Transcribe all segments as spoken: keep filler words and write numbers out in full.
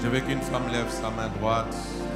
Je veux qu'une femme lève sa main droite.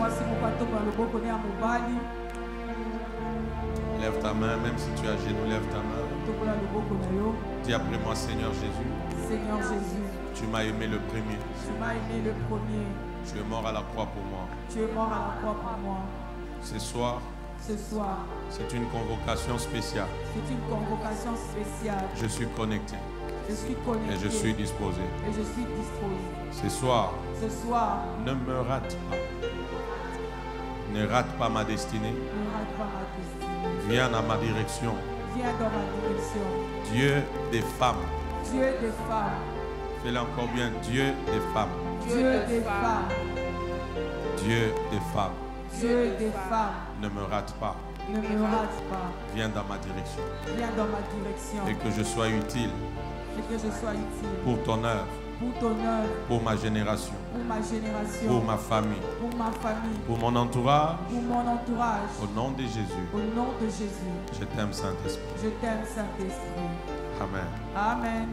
Lève ta main, même si tu es à genoux, lève ta main. Dis après moi, Seigneur Jésus. Seigneur Jésus. Tu m'as aimé le premier. Tu m'as aimé le premier. Tu es mort à la croix pour moi. Tu es mort à la croix pour moi. Ce soir. Ce soir. C'est une convocation spéciale. C'est une convocation spéciale. Je suis connecté. Je suis connecté. Et je suis disposé. Et je suis disposé. Ce soir. Ce soir. Ne me rate pas. Ne rate pas ma destinée. Ne rate pas ma destinée. Viens dans ma direction. Viens dans ma direction. Dieu des femmes. Dieu des femmes. Fais-le encore bien. Dieu des femmes. Dieu des femmes. Dieu des femmes. Dieu des femmes. Ne me rate pas. Ne me rate pas. Viens dans ma direction. Viens dans ma direction. Et que je sois utile. Et que je sois utile. Pour ton œuvre. Pour ton œuvre. Pour ma génération. Pour ma génération. Pour ma famille. Pour ma famille. Pour mon entourage. Pour mon entourage. Au nom de Jésus. Au nom de Jésus. Je t'aime, Saint-Esprit. Je t'aime, Saint-Esprit. Amen. Amen.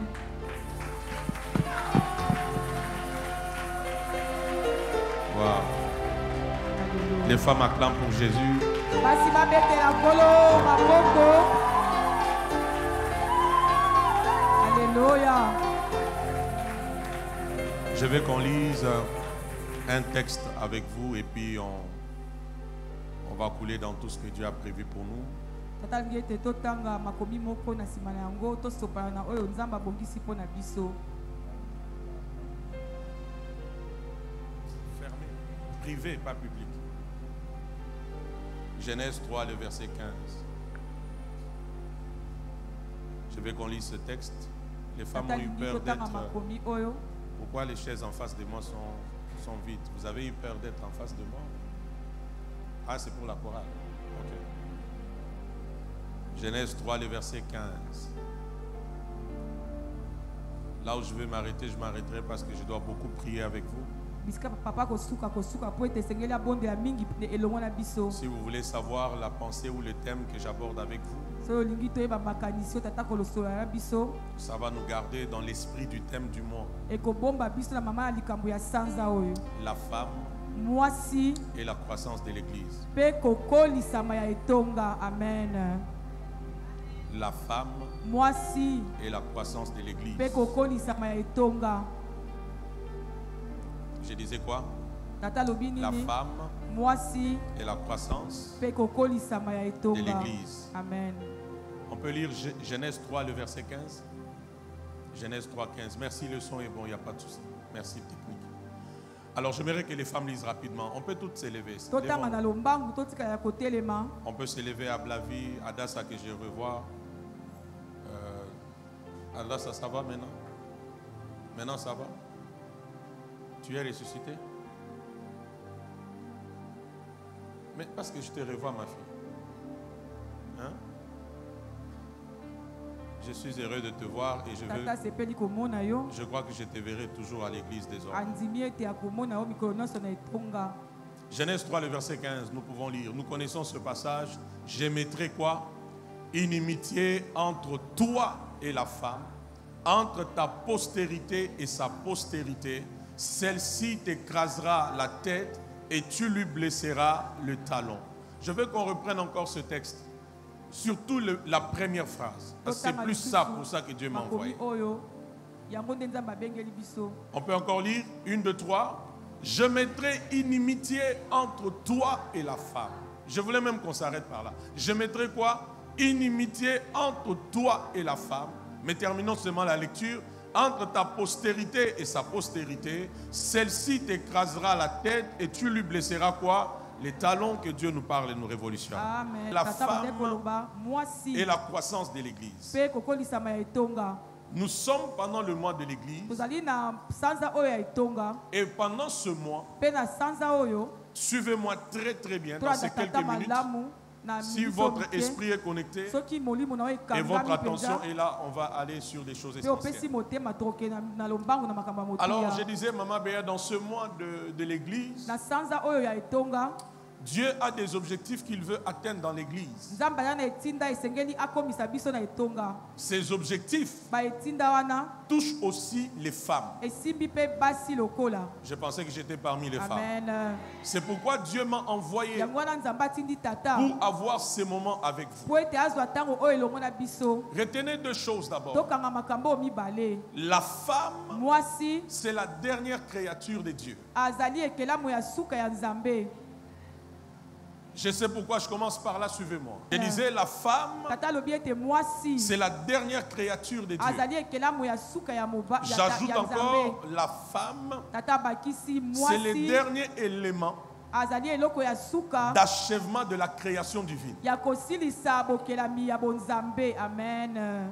Wow. Les femmes acclament pour Jésus. Alléluia. Je veux qu'on lise un texte avec vous et puis on, on va couler dans tout ce que Dieu a prévu pour nous. Fermez, privé, pas public. Genèse trois, le verset quinze. Je veux qu'on lise ce texte. Les femmes ont eu peur d'être... Pourquoi les chaises en face de moi sont, sont vides? Vous avez eu peur d'être en face de moi? Ah, c'est pour la chorale. Ok. Genèse trois, le verset quinze. Là où je vais m'arrêter, je m'arrêterai parce que je dois beaucoup prier avec vous. Si vous voulez savoir la pensée ou le thème que j'aborde avec vous, ça va nous garder dans l'esprit du thème du mois. La femme et la croissance de l'Église. Amen. La femme et la croissance de l'Église. Je disais quoi? La femme et la croissance de l'Église. Amen. On peut lire Genèse trois, le verset quinze. Genèse trois, quinze. Merci, le son est bon, il n'y a pas de souci. Merci, technique. Alors, j'aimerais que les femmes lisent rapidement. On peut toutes s'élever. On peut s'élever à Blavi, à Dassa que je revois. Euh, à Dassa, ça va maintenant? Maintenant, ça va? Tu es ressuscité? Mais parce que je te revois, ma fille. Hein? Je suis heureux de te voir et je veux, je crois que je te verrai toujours à l'église désormais. Genèse trois, le verset quinze, nous pouvons lire. Nous connaissons ce passage. Je mettrai quoi? Inimitié entre toi et la femme, entre ta postérité et sa postérité. Celle-ci t'écrasera la tête et tu lui blesseras le talon. Je veux qu'on reprenne encore ce texte. Surtout le, la première phrase. C'est plus ça pour ça que Dieu m'a envoyé. On peut encore lire une, deux, trois. Je mettrai inimitié entre toi et la femme. Je voulais même qu'on s'arrête par là. Je mettrai quoi? Inimitié entre toi et la femme. Mais terminons seulement la lecture. Entre ta postérité et sa postérité, celle-ci t'écrasera la tête et tu lui blesseras quoi? Les talons. Que Dieu nous parle et nous révolutionne. Amen. La femme et la croissance de l'Église. Nous sommes pendant le mois de l'Église. Et pendant ce mois, suivez-moi très très bien dans ces quelques minutes. Si votre esprit est connecté et votre attention est là, on va aller sur des choses essentielles. Alors je disais, Maman Béa, dans ce mois de, de l'Église, Dieu a des objectifs qu'il veut atteindre dans l'église. Nzambe na etinda esengeli akomisa biso na etonga. Ces objectifs Ba etinda wana touchent aussi les femmes. esimbi pe basi lokola. Je pensais que j'étais parmi les femmes. Amen. C'est pourquoi Dieu m'a envoyé Yango wana Nzambe atindi tata. pour avoir ces moments avec vous. Po ete azwa tango oyo elongo na biso. Retenez deux choses d'abord. Tokanga makambo mibale. La femme, Mwasi c'est la dernière créature de Dieu. azali ekelamu ya suka ya Nzambe. Je sais pourquoi je commence par là, suivez-moi. Je disais, la femme, Tata lobi ete mwasi c'est la dernière créature de Dieu. azali ekelamu ya suka ya moba ya ta- J'ajoute ya Nzambe. encore, la femme, Tata bakisi c'est le mwasi dernier élément azali eloko ya suka d'achèvement de la création divine. ya kosilisa bokelami ya bonzambe. Amen.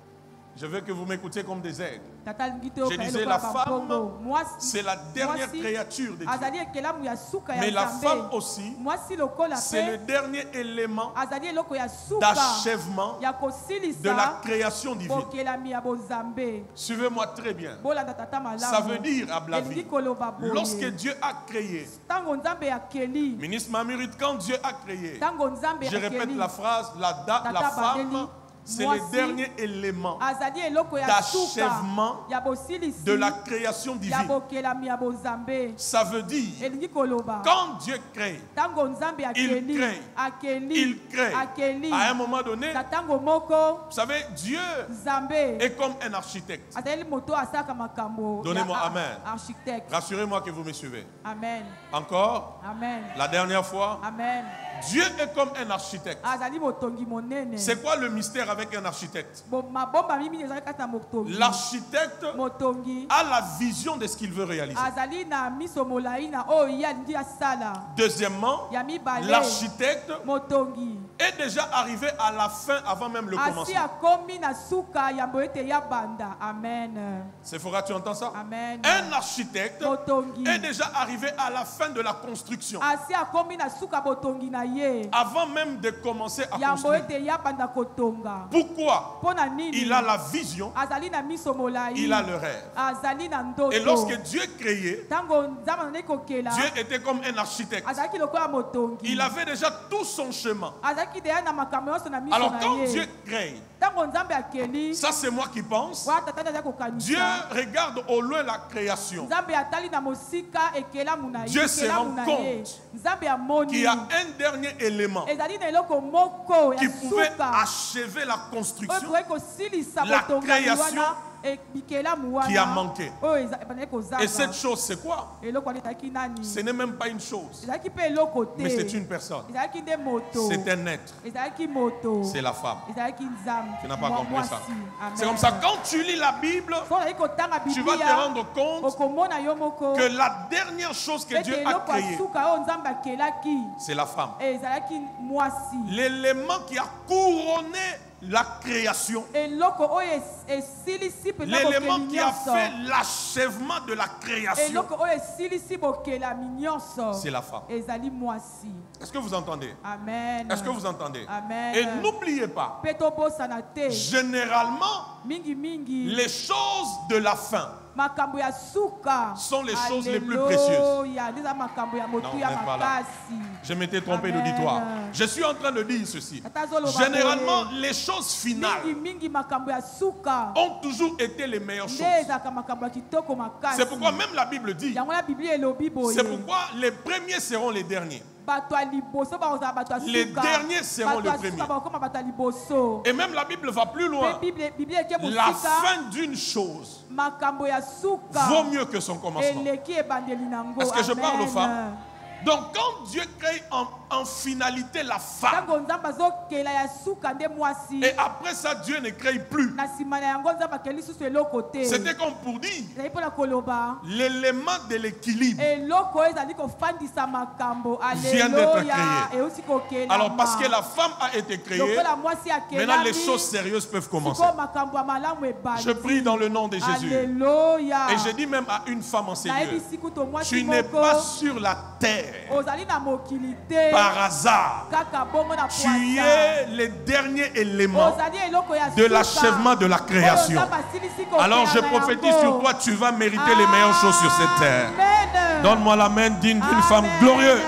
Je veux que vous m'écoutiez comme des aigles. Tata lingi te Je yoka disais, eloko la ya femme, bambongo. Mwasi c'est la dernière mwasi créature de Dieu. azali ekelamu ya suka ya Mais la femme Nzambe. aussi, Mwasi lokola c'est le pe dernier élément azali eloko ya suka d'achèvement ya de la kosilisa création divine. bokelami ya bonzambe. Suivez-moi très bien. Bolanda tata malamu. Ça veut dire, à Elingi Blavi, koloba boye. lorsque Dieu a créé, Tango Nzambe akeli. ministre Mamirit, quand Dieu a créé, Tango Nzambe je répète akeli. la phrase, la, da- la Tata femme, Badeli, c'est Mwasi, le dernier élément azali eloko ya suka d'achèvement ya bosilisi de la création ya divine. bokelami ya bonzambe. Ça veut dire, Elingi koloba. quand Dieu crée, Tango Nzambe akeli. crée. Akeli. il crée. Akeli. À un moment donné, Na tango moko vous savez, Dieu Nzambe est comme un architecte. azali moto asaka makambo. Donnez-moi ya amen. Architecte. Rassurez-moi que vous me suivez. Amen. Encore, Amen. la dernière fois, Amen. Dieu est comme un architecte. Azali motongi monene. C'est quoi le mystère avec un architecte? Bo mabomba mimi ezali kati na motongi. L'architecte Motongi a la vision de ce qu'il veut réaliser. azali na miso molai na oyo ye alingi asala. Deuxièmement, Ya mibale l'architecte motongi est déjà arrivé à la fin avant même le asi commencement. akomi na suka yambo ete ya banda. Amen. Sephora, tu entends ça? Amen. Un architecte Motongi est déjà arrivé à la fin de la construction. asi akomi na suka botongi na ye Avant même de commencer à yambo construire. ete ya banda kotonga. Pourquoi? Pona nini Il a la vision, azali na miso molai, il a le rêve. azali na ndoto. Et lorsque Dieu créait, tango nzambe anani kokela Dieu était comme un architecte. azalaki lokola motongi. Il avait déjà tout son chemin. azalaki deya na makambo nyonso na miso Alors na quand ye. Dieu crée, Tango nzambe akeli ça c'est moi qui pense, wa tata aza kokanisa. Dieu regarde au loin la création, Nzambe atali na mosika ekelamu na ye, Dieu se ekelamu rend na compte ye. Nzambe amoni qu'il y a un dernier élément ezali na eloko moko ya qui pouvait suka achever la oyo construction ekoki kosilisa La botongani création wana e- bikelamu wana qui a manqué. oyo eza- ebandaki Et kozanga. cette chose c'est quoi? eloko wana ezalaki nani? Ce n'est même pas une chose, ezalaki mpe eloko te, mais c'est une personne. ezalaki nde moto, C'est un être, ezalaki moto, c'est la femme. ezalaki nzambe. Tu n'as pas Mwa- compris ça. mwasi. Amen. C'est comme ça, quand tu lis la Bible, So ozali kotanga tu vas te Biblia, rendre compte okomona yo moko que la dernière chose que ete Dieu a eloko ya créée, suka oyo nzambe akelaki c'est la femme. ezalaki mwasi. L'élément qui a couronné la création, eloko oyo es- esilisi mpenza l'élément bokeli qui a nyonso, fait l'achèvement de la création, eloko oyo esilisi bokelami nyonso c'est la femme. ezali mwasi. Est-ce que vous entendez? Amen. Est-ce que vous entendez? Amen. Et n'oubliez pas, mpe tobosana te généralement, mingi mingi les choses de la fin makambo ya suka sont les choses les plus précieuses. Alleluia. Eza makambo ya motu Non, ya vous n'êtes pas là. makasi. Je m'étais trompé Amen. d'auditoire. Je suis en train de dire ceci. Tata azoloba Généralement, boye. les choses finales mingi mingi makambo ya suka ont toujours été les meilleures nde choses. ezalaka makambo ya kitoko makasi. C'est pourquoi même la Bible dit, yango na biblia elobi boye c'est pourquoi les premiers seront les derniers. bato ya liboso bakozala bato ya suka. Les derniers seront Bato ya les premiers. suka bakokoma bato ya liboso. Et même la Bible va plus loin. Mpe Bible- biblia eke La mosika fin d'une chose makambo ya suka vaut mieux que son commencement. eleki ebandeli nango. Est-ce que je parle aux Amen. femmes? Donc quand Dieu crée en, en finalité la femme, ntango nzambe azokela ya suka nde mwasi, et après ça Dieu ne crée plus, na nsima na yango nzambe akeli lisusu eloko te. c'était comme pour dire ezali mpona koloba l'élément de l'équilibre. eloko oyo ezali kofandisa makambo. Vient d'être Alleluia. créé. eusi kokelama. Alors parce que la femme a été créée, lokola mwasi maintenant les akelami, choses sérieuses peuvent commencer. sikoyo makambo ya malamu ebandi. Je prie dans le nom de Jésus. Alléluia. Et je dis même à une femme en Seigneur, nayebi kuto mwasi tu n'es moko pas sur la terre ozali na mokili te par hasard. kaka bongo na Tu poasa. es le dernier élément ozali eloko ya de suka, l'achèvement de la création. oyo nzambe asilisi kokela Alors je na prophétise yango. sur toi, tu vas mériter les meilleures choses sur cette terre. Amen. Donne-moi la main digne d'une Amen. femme glorieuse.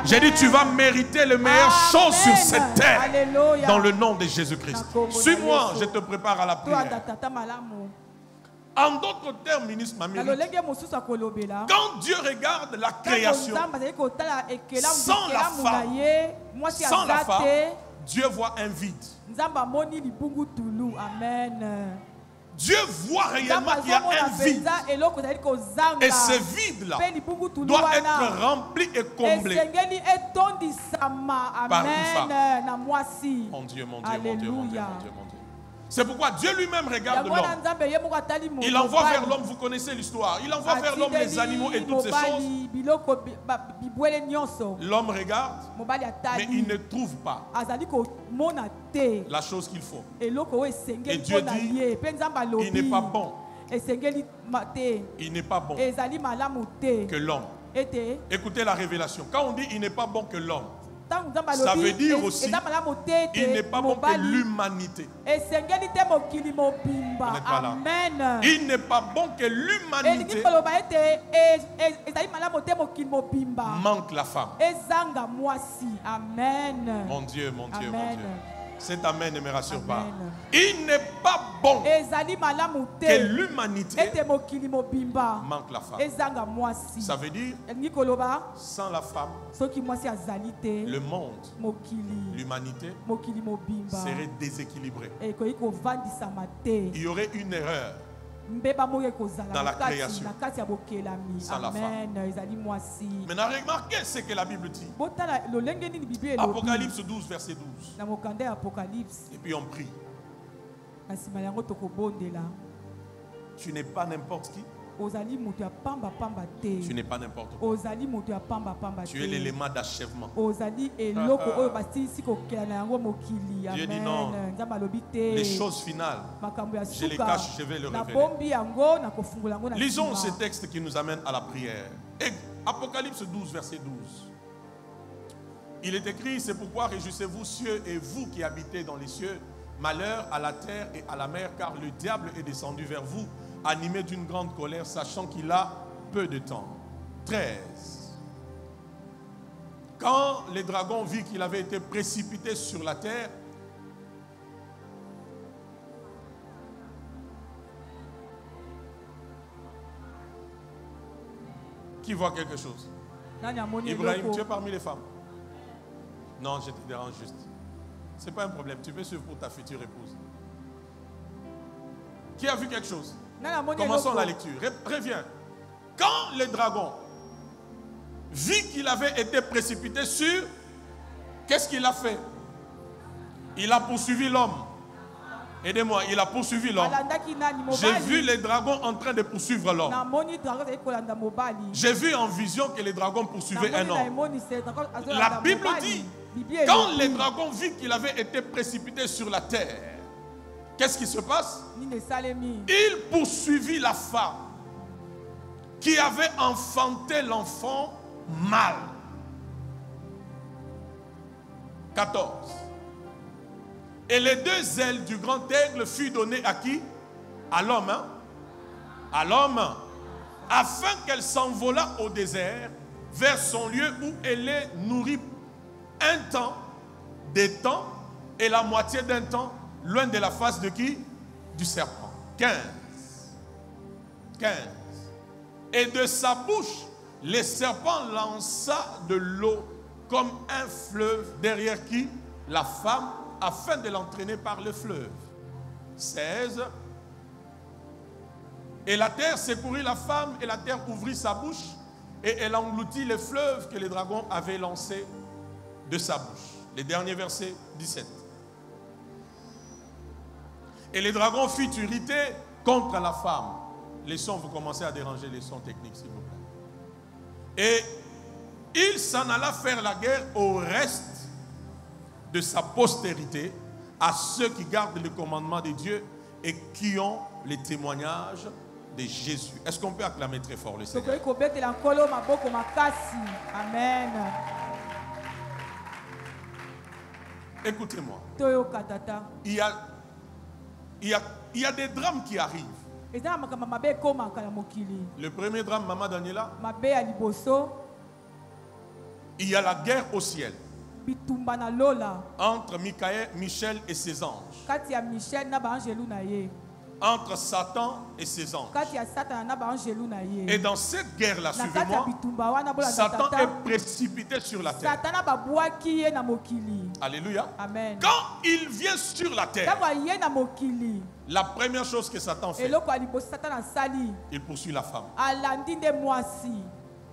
J'ai dit, tu vas mériter les meilleures Amen. choses sur cette terre. Alléluia. Dans le nom de Jésus-Christ. Suis-moi, je te prépare à la prière. En d'autres termes, ministre Mamiri, quand Dieu regarde la création, sans la femme, sans la femme, Dieu voit un vide. Amen. Dieu voit réellement qu'il y a un vide. Et ce vide-là doit être rempli et comblé par une femme. Mon Dieu, mon Dieu, mon Dieu, mon Dieu, mon Dieu, mon Dieu, mon Dieu. C'est pourquoi Dieu lui-même regarde l'homme. Il envoie vers l'homme, vous connaissez l'histoire, il envoie vers l'homme les animaux et toutes ces choses. L'homme regarde, mais il ne trouve pas la chose qu'il faut. Et Dieu dit, il n'est pas bon. Il n'est pas bon que l'homme. Écoutez la révélation. Quand on dit il n'est pas bon que l'homme, ça veut dire aussi il n'est pas bon que l'humanité. Amen. Il n'est pas bon que l'humanité manque la femme. Amen. Mon Dieu, mon Dieu, mon Dieu. Cet amen ne me rassure pas. Il n'est pas bon que l'humanité manque la femme. Ça veut dire, sans la femme, le monde, l'humanité serait déséquilibré. Il y aurait une erreur dans la création sans la femme. Maintenant, remarquez ce que la Bible dit. Apocalypse douze, verset douze. Et puis on prie. Tu n'es pas n'importe qui. Tu n'es pas n'importe quoi. Tu es l'élément d'achèvement. Dieu dit non. Les choses finales, je les cache, je vais le révéler. Lisons ce texte qui nous amène à la prière. Et Apocalypse douze, verset douze. Il est écrit, c'est pourquoi réjouissez-vous cieux et vous qui habitez dans les cieux, malheur à la terre et à la mer, car le diable est descendu vers vous, animé d'une grande colère, sachant qu'il a peu de temps. treize. Quand les dragons virent qu'il avait été précipité sur la terre, qui voit quelque chose? Ibrahim, tu es parmi les femmes? Non, je te dérange juste. Ce n'est pas un problème, tu peux suivre pour ta future épouse. Qui a vu quelque chose? Commençons la lecture. Reviens. Quand le dragon vit qu'il avait été précipité sur, qu'est-ce qu'il a fait? Il a poursuivi l'homme. Aidez-moi, il a poursuivi l'homme. J'ai vu les dragons en train de poursuivre l'homme. J'ai vu en vision que les dragons poursuivaient un homme. La Bible dit, quand les dragons vit qu'il avait été précipité sur la terre, qu'est-ce qui se passe? Il poursuivit la femme qui avait enfanté l'enfant mâle. quatorze. Et les deux ailes du grand aigle furent données à qui? À l'homme. Hein? À l'homme. Afin qu'elle s'envolât au désert vers son lieu où elle est nourrie un temps, des temps et la moitié d'un temps, loin de la face de qui? Du serpent. quinze. quinze. Et de sa bouche, le serpent lança de l'eau comme un fleuve derrière qui? La femme, afin de l'entraîner par le fleuve. seize. Et la terre secourit la femme et la terre ouvrit sa bouche et elle engloutit le fleuve que les dragons avaient lancé de sa bouche. Les derniers versets, dix-sept. Et les dragons furent irrités contre la femme. Les sons, vous commencez à déranger les sons techniques, s'il vous plaît. Et il s'en alla faire la guerre au reste de sa postérité, à ceux qui gardent le commandement de Dieu et qui ont les témoignages de Jésus. Est-ce qu'on peut acclamer très fort le Seigneur? Amen. Écoutez-moi. Il y a, il y a, il y a des drames qui arrivent. Le premier drame, Maman Daniela, Il y a la guerre au ciel bitumba na lola entre Michael, Michel et ses anges, kati ya Michel na ba angelu na ye, entre Satan et ses anges. kati ya Satan na ba angelu na ye. Et dans cette guerre-là, Na kati ya suivez-moi, bitumba wana bola Satan tata, est précipité sur la terre. Satan na ba bwaki ye na mokili. Alléluia. Amen. Quand il vient sur la terre, Tango ye na mokili, la première chose que Satan fait, eloko alibosi Satan asali, il poursuit la femme. alandi nde mwasi.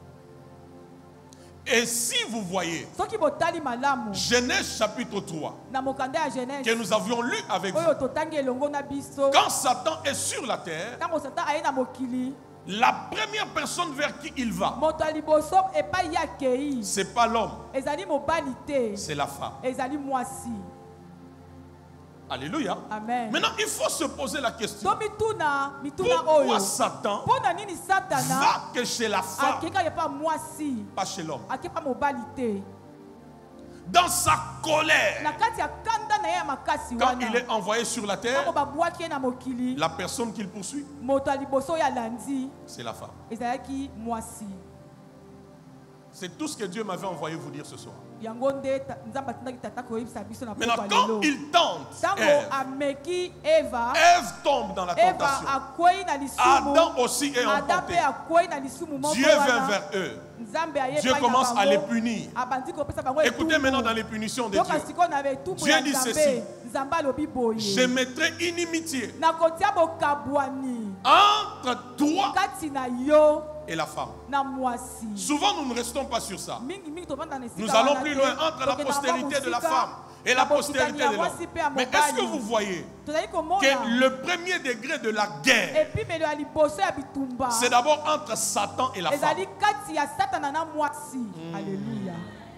Et si vous voyez Soki botali malamu Genèse chapitre trois, na mokanda ya Genèse que nous avions lu avec vous, oyo totangi elongo na biso, quand Satan est sur la terre, tango Satan aye na mokili, la première personne vers qui il va, moto aliboso epai ya kei c'est pas l'homme, ezali mobali te, c'est la femme. ezali mwasi. Alléluia. Amen. Maintenant, il faut se poser la question. To mituna mituna Pourquoi oyo Satan mpona nini Satana va que chez la femme, akeka yepa mwasi pas chez l'homme? akepa mobali te? Dans sa Na colère, kati ya kanda na ye ya makasi quand wana, il est envoyé sur la tango terre, babwaki ye na mokili, la personne qu'il poursuit, moto aliboso oyo alandi c'est la femme. ezalaki mwasi. C'est tout ce que Dieu m'avait envoyé vous dire ce soir. Yango nde ta- Nzambe atindaki tata koyebisa biso na Maintenant, pokwa quand lelo. il tente, Tango Ève, ameki Eva, Ève tombe dans la Eva tentation. akwei na lisumu, Adam aussi est Adam emporté. pe akwei na lisumu moko Dieu vient wana. vers eux. Nzambe aye Dieu epai na commence à bango, les punir. abandi kopesa bango Écoutez etumbu. maintenant dans les punitions de Yoka Dieu. sikoyo na etumbu Dieu ya dit Nzambe, ceci. Nzambe alobi boye. Je mettrai inimitié Nakotia bokabwani entre toi kati na yo et la femme. na mwasi. Souvent, nous ne restons pas sur ça. Mingi mingi tobanda na esika Nous allons wana plus te. loin entre la Tokenda postérité de la mosika, femme et la na postérité bokitani de ya l'homme. mwasi pe ya Mais est-ce que mobali. vous voyez Tozali komona que le premier degré de la guerre, epimelo ya liboso ya bitumba c'est d'abord entre Satan et la femme? ezali kati ya Satana na mwasi. Alléluia.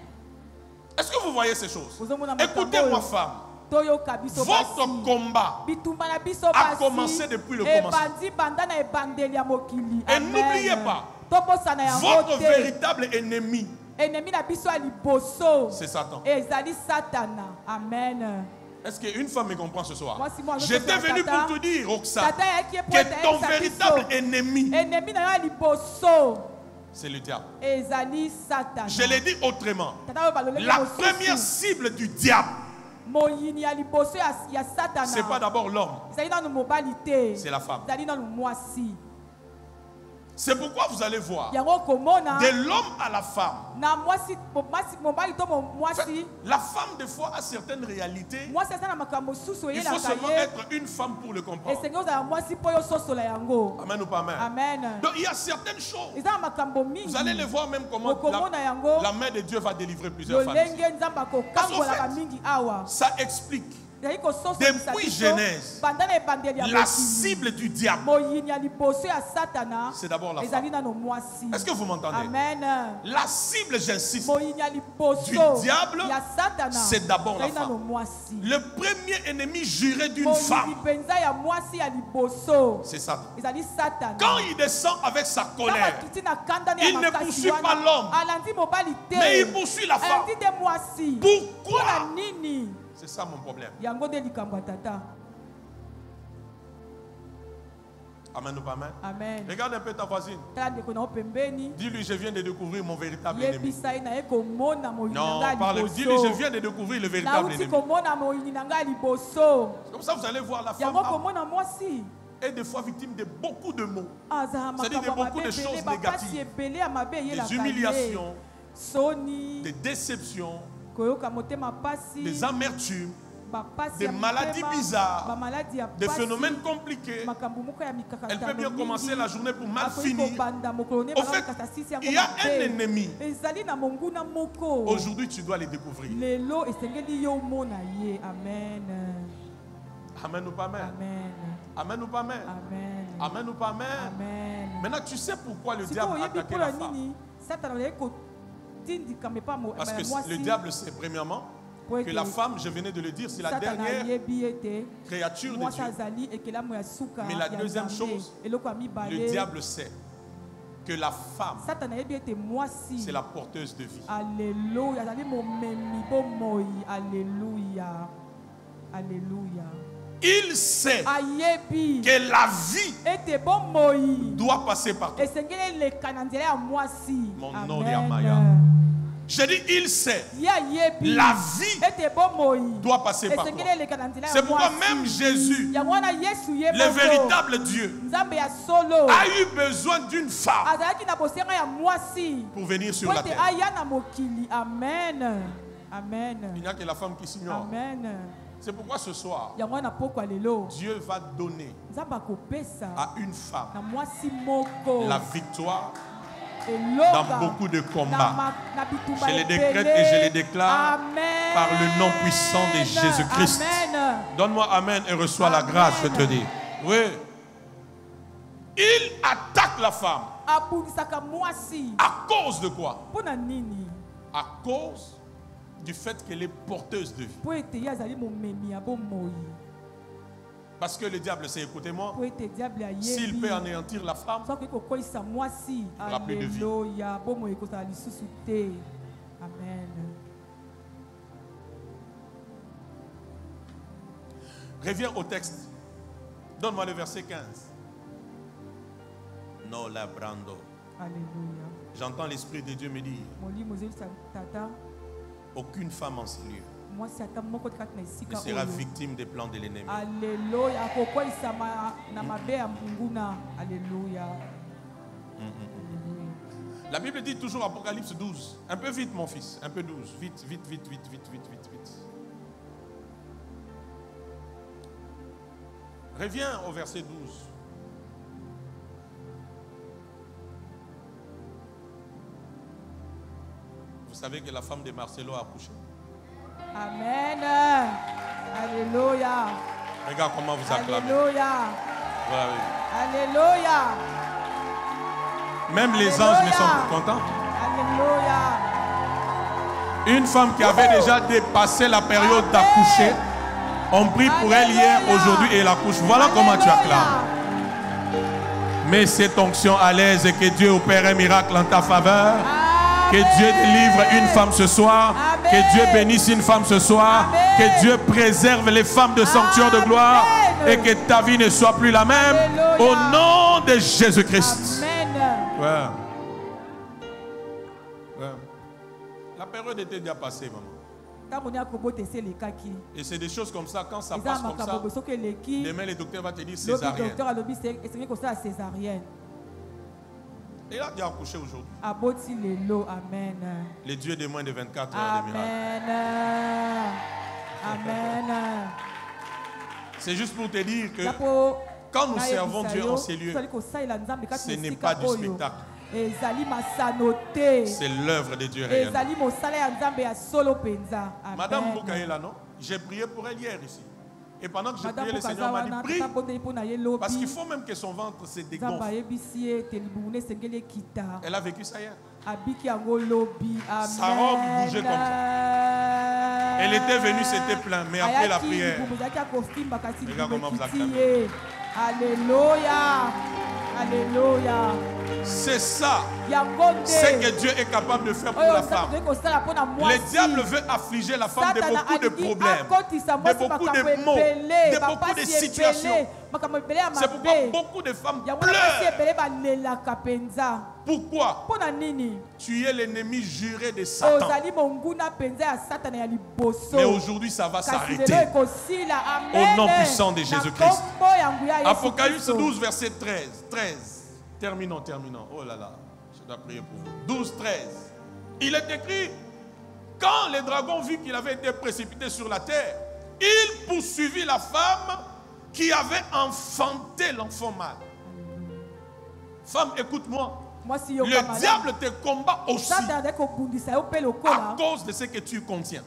Est-ce que vous voyez ces choses? Ozomona makambo Écoutez-moi, oyo. femme. Toyoka biso Votre basi. combat Bitumba na biso a basi commencé depuis le commencement. ebandi banda na ebandeli ya mokili. Et Amen. n'oubliez pas, tobosana yango votre te. véritable ennemi, Ennemi na biso ya liboso c'est Satan. ezali Satana. Amen. Est-ce qu'une femme me comprend ce soir? Moi, si moi, je J'étais sais venu Satan. pour te dire, Roxa, Tata yaki que epoeta ton yebisa véritable biso. ennemi, Ennemi na yo ya liboso c'est le diable. ezali Satana. Je l'ai dit autrement. Tata oyo baloleki La mosusu. première cible du diable, moyini ya liboso ya, ya Satana ce n'est pas d'abord l'homme, ezali nanu mobali te, c'est la femme. ezali nanu mwasi. C'est pourquoi vous allez voir, Yango komona de l'homme à la femme. na mwasi mwasi mobali to mo- En fait, mwasi la femme, des fois, a certaines réalités. mwasi aza na makambo susu Il faut oyelaka seulement ye être une femme pour le comprendre. esengi ozala mwasi mpo yo sosola yango. Amen ou pas amen? Amen. Donc il y a certaines choses. eza na makambo mingi Vous allez les voir même comment okomona la, yango la main de Dieu va délivrer plusieurs femmes. ici. lolenge nzambe akokambolaka mingi awa Ça explique ezali kososolisa Depuis biso Genèse, banda na ebandeli ya la mokili. cible du diable. moyini ya liboso ya Satana C'est d'abord la ezali femme. nano mwasi. Est-ce que vous m'entendez? Amen. La cible, j'insiste, moyini ya liboso du diable, ya Satana c'est d'abord la ezali nano femme. mwasi. Le premier ennemi juré d'une moyini femme, penza ya mwasi ya liboso c'est Satan. ezali Satana. Quand il descend avec sa Tango colère, akiti na kanda na ya il ne makasi poursuit wana, pas l'homme, alandi mobali te, mais il poursuit la femme. alandi te mwasi. Pourquoi? Mpona nini? C'est ça mon problème. Yango nde likambo ya tata. Amen ou pas amen? Amen. Regarde un peu ta voisine. Tala ndeko na yo pembeni. Dis-lui, je viens de découvrir mon véritable ennemi. Yebisa ye na ye komona moyini na Non, nga ya parle. Dis-lui, je liboso. viens de découvrir le véritable Nauti ennemi. komona moyini na nga ya liboso. Comme ça, vous allez voir la femme Yango a- komona mwasi est des fois victime de beaucoup de maux, azala C'est-à-dire de makambo ya beaucoup de mabe choses ebele, bapasi négatives. ebele ya mabe eyelaka des ye. humiliations, Soni des déceptions, koyoka motema pasi des amertumes, bapasi des ya maladies motema, bizarres, bamaladi ya des pasi, phénomènes compliqués. makambo moko ya Elle mikakatano peut bien mingi. commencer la journée pour mal Akoki finir. kobanda mokolo ne Au fait, balakaka sisi yango il y a mabe. un ennemi. ezali na monguna moko Aujourd'hui, tu dois les découvrir. lelo esengeli yo omona ye. Amen. Amen ou pas amen? Amen. Amen ou pas amen? Amen. Amen ou pas amen? Amen. Maintenant, tu sais pourquoi le Siko diable a oyebi attaqué mpona la femme. nini Satana oyebi kotindika mepa mo- Parce ba- que mwasi le diable sait premièrement po que ete la femme, je venais de le dire, c'est la Satana dernière ayebi ete créature de mwasi Dieu. azali ekelamu ya suka Mais la ya deuxième Nzambe. chose, eloko ya Le mibale diable sait que la femme, Satana ayebi ete mwasi c'est la porteuse de vie. Alléluia, azali momemi bomoi. Alléluia. Alléluia. Il sait Ayebi que la vie ete bomoi doit passer par toi. esengeli eleka na nzela ya mwasi. Mon Amen. nom est Amaya. Je dis, il sait. La vie doit passer par toi. C'est pourquoi même Jésus, le véritable Dieu, a eu besoin d'une femme pour venir sur la terre. Amen. Amen. Il n'y a que la femme qui s'ignore. Amen. C'est pourquoi ce soir, Dieu va donner à une femme la victoire dans beaucoup de combats. Je les décrète et je les déclare par le nom puissant de Jésus-Christ. Donne-moi amen et reçois la grâce, je te dis. Oui. Il attaque la femme. À cause de quoi? À cause du fait qu'elle est porteuse de vie. Parce que le diable sait, écoutez-moi, s'il peut anéantir la femme, il n'y aura plus de vie. Amen. Reviens au texte. Donne-moi le verset quinze. No la brando. Alléluia. J'entends l'Esprit de Dieu me dire, aucune femme en ces lieux ne sera victime des plans de l'ennemi. Alléluia. Alléluia. La Bible dit toujours, Apocalypse douze. Un peu vite, mon fils. Un peu douze. Vite, vite, vite, vite, vite, vite, vite, vite. Reviens au verset douze. Vous savez que la femme de Marcelo a accouché. Amen. Alléluia. Regarde comment vous acclamez. Alléluia. Voilà, oui. Alléluia. Même les Alléluia. anges ne sont pas contents. Alléluia. Une femme qui avait déjà dépassé la période d'accoucher, on prie pour elle hier, aujourd'hui et elle accouche. Voilà comment tu acclames. Mets cette onction à l'aise et que Dieu opère un miracle en ta faveur. Que Dieu délivre une femme ce soir. Amen. Que Dieu bénisse une femme ce soir. Amen. Que Dieu préserve les femmes de sanctuaire de gloire. Amen. Et que ta vie ne soit plus la même. Alléluia. Au nom de Jésus-Christ. Ouais. Ouais. La période était déjà passée, maman. Et c'est des choses comme ça, quand ça passe comme ça, demain le docteur va te dire césarienne. Et là, tu as accouché aujourd'hui. Amen. Le Dieu de moins de vingt-quatre heures de miracles. Amen. Amen. C'est juste pour te dire que quand nous servons Dieu en ces lieux, ce n'est pas du spectacle. C'est l'œuvre de Dieu réelle. Madame Boukaïla, non? J'ai prié pour elle hier ici. Et pendant que j'ai prié, le Seigneur m'a dit, prie. Parce qu'il faut même que son ventre se dégonfle. Elle a vécu ça hier. Sa robe bougeait comme ça. Elle était venue, c'était plein. Mais après la prière, regarde comment vous acclamez. Alléluia. Alléluia. C'est ça. C'est que Dieu est capable de faire pour la femme. Le diable veut affliger la femme de beaucoup de problèmes, de beaucoup de maux, de beaucoup de situations. C'est pourquoi beaucoup de femmes pleurent. Pourquoi? Tu es l'ennemi juré de Satan. Mais aujourd'hui, ça va s'arrêter. Au nom puissant de Jésus-Christ. Apocalypse douze, verset treize. treize. Terminons, terminons. Oh là là, je dois prier pour vous. douze, treize. Il est écrit, quand le dragon vit qu'il avait été précipité sur la terre, il poursuivit la femme qui avait enfanté l'enfant mâle. Femme, écoute-moi. Le diable te combat aussi à cause de ce que tu contiens.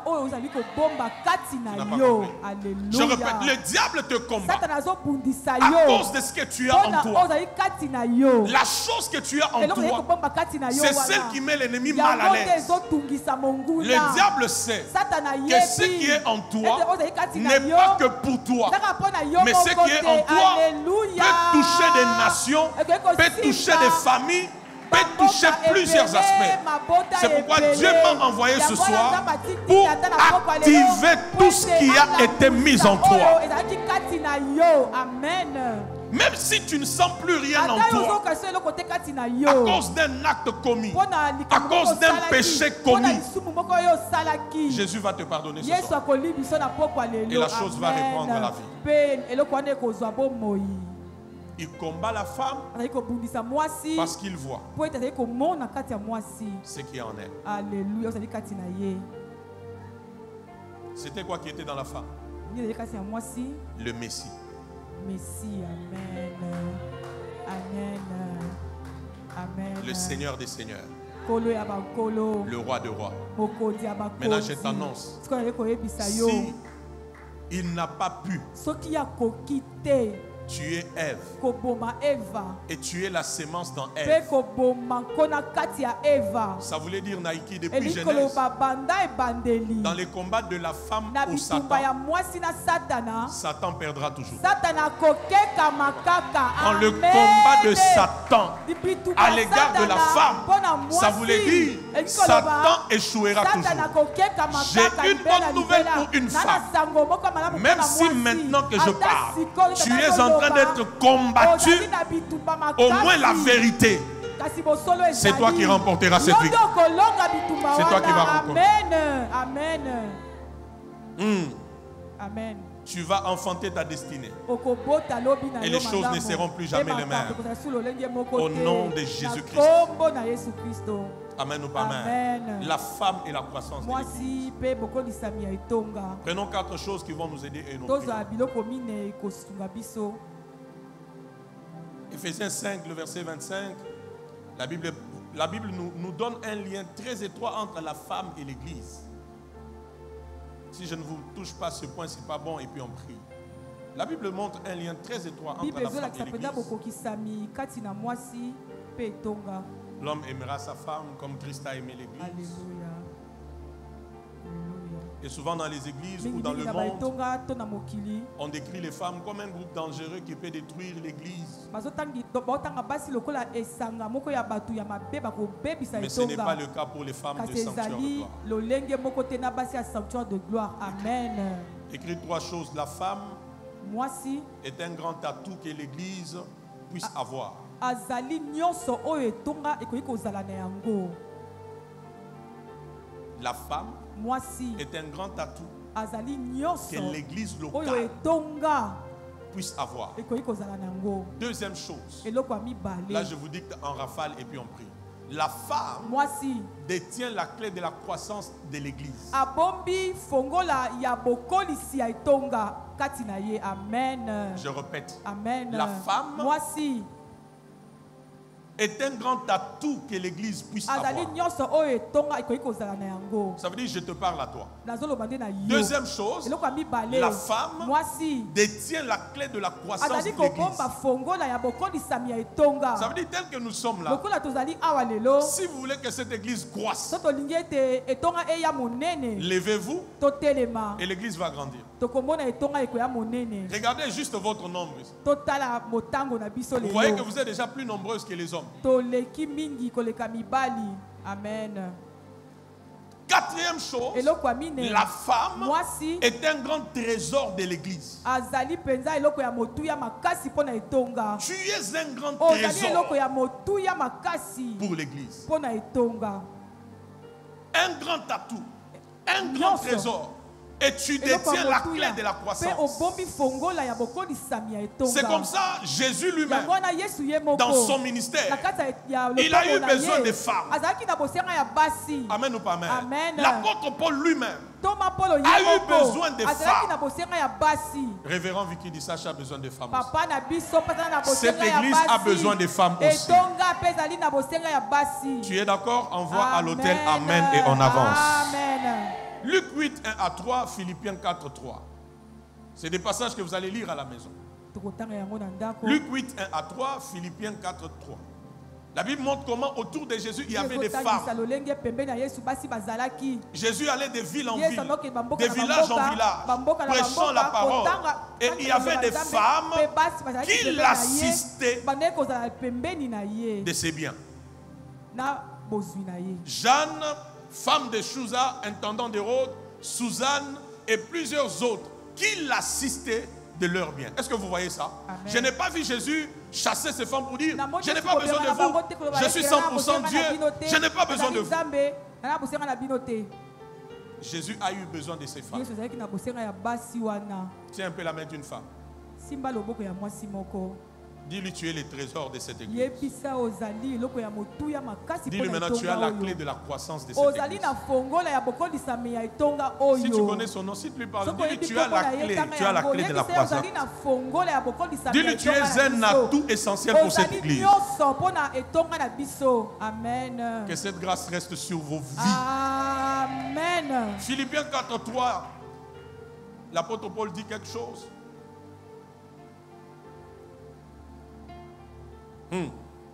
Je répète, le diable te combat à cause de ce que tu as en toi. La chose que tu as en toi, c'est celle qui met l'ennemi mal à l'aise. Le diable sait que ce qui est en toi n'est pas que pour toi, mais ce qui est en toi peut toucher des nations, peut toucher des familles, peut toucher plusieurs aspects. C'est pourquoi Dieu m'a envoyé ce soir pour activer tout ce qui a été mis en toi. Même si tu ne sens plus rien en toi, à cause d'un acte commis, à cause d'un péché commis, Jésus va te pardonner ce soir. Et la chose va reprendre la vie. Il combat la femme parce qu'il voit ce qui est en elle. Alléluia. C'était quoi qui était dans la femme? Le Messie. Messie, amen. Amen. Amen. Le Seigneur des Seigneurs. Le Roi de Rois. Maintenant, je t'annonce, si il n'a pas pu tuer Ève et tuer la sémence dans Ève, ça voulait dire Naïki depuis Genèse, dans les combats de la femme ou Satan, Satan perdra toujours. Dans le combat de Satan à l'égard de la femme, ça voulait dire Satan échouera toujours. J'ai une bonne nouvelle pour une femme. Même si maintenant que je parle, tu es en train d'être combattu, au moins la vérité, c'est toi qui remporteras cette victoire. C'est toi qui vas remporter. Amen. Amen. Mm. Amen. Tu vas enfanter ta destinée. Et les choses ne seront plus jamais les mêmes. Au nom de Jésus-Christ. Amen ou pas amen. La femme et la croissance de l'Église. Prenons quatre choses qui vont nous aider et nous prier. Éphésiens cinq, le verset vingt-cinq. La Bible, la Bible nous, nous donne un lien très étroit entre la femme et l'Église. Si je ne vous touche pas ce point, ce n'est pas bon, et puis on prie. La Bible montre un lien très étroit entre la femme et l'Église. L'homme aimera sa femme comme Christ a aimé l'Église. Et souvent dans les églises ou dans le monde, on décrit les femmes comme un groupe dangereux qui peut détruire l'Église. Mais ce n'est pas le cas pour les femmes de sanctuaire de gloire. Amen. Écrit trois choses. La femme est un grand atout que l'Église puisse avoir. La femme est un grand atout que l'Église locale puisse avoir. Deuxième chose, là je vous dicte en rafale et puis on prie. La femme détient la clé de la croissance de l'Église. Je répète, Amen. La femme est un grand atout que l'Église puisse avoir. Ça veut dire je te parle à toi. Deuxième chose, la femme détient la clé de la croissance de l'Église. Ça veut dire tel que nous sommes là, si vous voulez que cette Église croisse, levez-vous et l'Église va grandir. Regardez juste votre nombre. Vous voyez que vous êtes déjà plus nombreuses que les hommes. Amen. Quatrième chose, la femme est un grand trésor de l'Église. Tu es un grand trésor pour l'Église. Un grand atout, un grand trésor. Et tu détiens la clé de la croissance. C'est comme ça, Jésus lui-même, dans son ministère, il a eu besoin de femmes. Amen ou pas amen? L'apôtre Paul lui-même a eu besoin de femmes. Révérend Vicky Dissacha a besoin de femmes aussi. Cette église a besoin de femmes aussi. Tu es d'accord? Envoie à l'autel amen et on avance. Amen. Luc huit, un à trois, Philippiens quatre, trois. C'est des passages que vous allez lire à la maison. Luc huit, un à trois, Philippiens quatre, trois. La Bible montre comment autour de Jésus il y avait des femmes. Jésus allait de ville en ville, de village en village, prêchant la parole. Et il y avait des femmes qui l'assistaient de ses biens. Jeanne, femme de Chouza, intendant d'Hérode, Suzanne et plusieurs autres qui l'assistaient de leur bien. Est-ce que vous voyez ça? Amen. Je n'ai pas vu Jésus chasser ces femmes pour dire, Na je n'ai pas besoin de vous, je suis cent pour cent Dieu, je n'ai pas besoin de vous. Jésus a eu besoin de ces femmes. Tiens un peu la main d'une femme. Dis-lui, tu es le trésor de cette église. Dis-lui maintenant, tu as la clé de la croissance de cette église. Si tu connais son nom, si tu lui parles, dis-lui, tu as la clé, tu as la clé de la croissance. Dis-lui, tu es un atout essentiel pour cette église. Amen. Que cette grâce reste sur vos vies. Amen. Philippiens quatre, trois, l'apôtre Paul dit quelque chose. Hmm.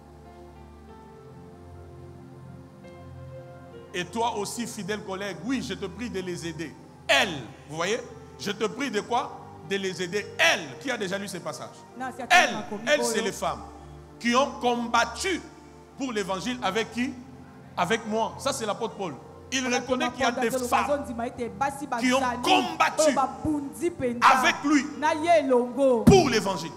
Et toi aussi, fidèle collègue, oui, je te prie de les aider. Elle, vous voyez, je te prie de quoi? De les aider. Elle, qui a déjà lu ces passages. Elle, elle, c'est les femmes qui ont combattu pour l'évangile avec qui? Avec moi. Ça, c'est l'apôtre Paul. Il reconnaît qu'il y a des femmes qui ont combattu avec lui pour l'évangile.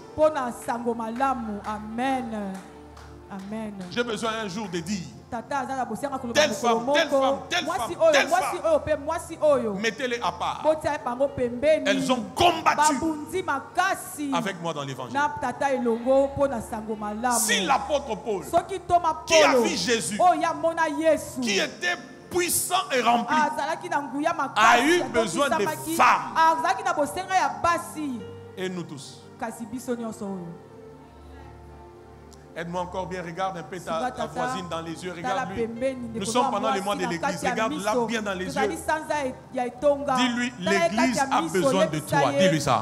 Amen. Amen. J'ai besoin un jour de dire telle femme, telle femme, telle femme, telle femme. Mettez-les à part. Elles ont combattu avec moi dans l'évangile. Si l'apôtre Paul, qui a vu Jésus, qui était puissant et rempli, a eu besoin de femmes, et nous tous. Aide-moi encore bien, regarde un peu ta, ta voisine dans les yeux, regarde-lui. Nous sommes pendant les mois de l'église, regarde-la bien dans les yeux. Dis-lui, l'église a besoin de toi, dis-lui ça.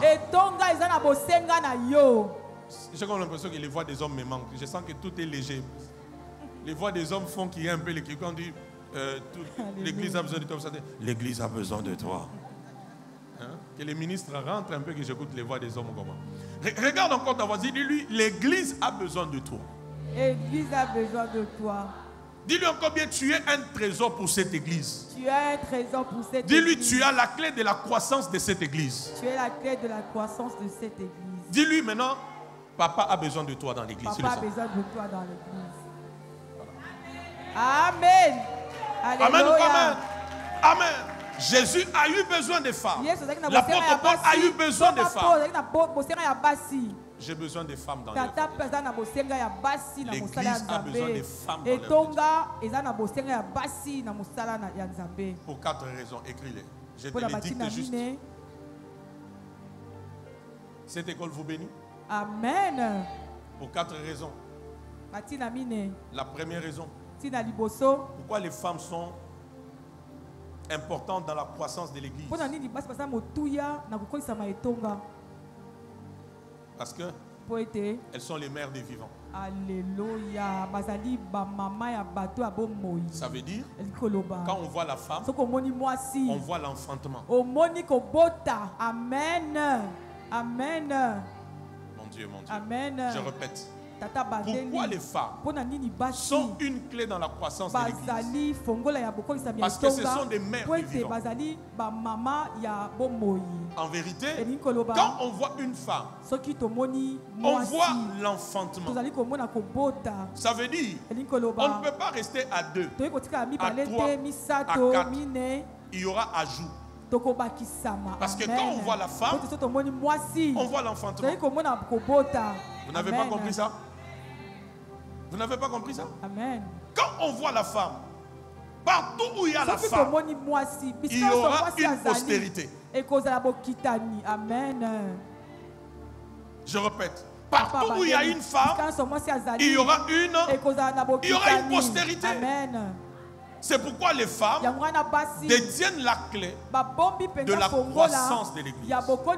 J'ai comme l'impression que les voix des hommes me manquent. Je sens que tout est léger. Les voix des hommes font qu'il y a un peu l'équipe. Quand on dit, euh, l'église a besoin de toi, l'église a besoin de toi. Hein? Que les ministres rentrent un peu, que j'écoute les voix des hommes comment. Regarde encore ta voisine, dis-lui, l'église a besoin de toi. L'église a besoin de toi. Dis-lui encore bien, tu es un trésor pour cette église. Tu es un trésor pour cette Dis-lui, église. tu as la clé de la croissance de cette église. Tu es la clé de la croissance de cette église. Dis-lui maintenant, papa a besoin de toi dans l'église. Papa a besoin de toi dans l'église. Amen. Amen. Amen. Amen. Jésus a eu besoin des femmes. L'apôtre Paul a eu besoin des femmes. J'ai besoin des femmes dans l'église. L'église a besoin des femmes dans l'église. Pour quatre raisons, écris-les. Je te les dicte juste. Cette école vous bénit. Amen. Pour quatre raisons. La première raison. Pourquoi les femmes sont importantes dans la croissance de l'église? Parce que elles sont les mères des vivants. Alléluia. Ça veut dire, quand on voit la femme, on voit l'enfantement. Amen. Amen. Mon Dieu, mon Dieu. Amen. Je répète. Pourquoi les femmes sont une clé dans la croissance de l'église? Parce que ce sont des mères du vivant. En vérité, quand on voit une femme, on voit l'enfantement. Ça veut dire, on ne peut pas rester à deux, à trois, à quatre. Il y aura ajout. Parce que quand on voit la femme, on voit l'enfantement. Vous n'avez pas compris ça? Vous n'avez pas compris ça? Amen. Quand on voit la femme, partout où il y a la femme, il y aura une postérité. Amen. Je répète, partout où il y a une femme, il y aura une, il y aura une postérité. Amen. C'est pourquoi les femmes détiennent la clé de la croissance de l'église.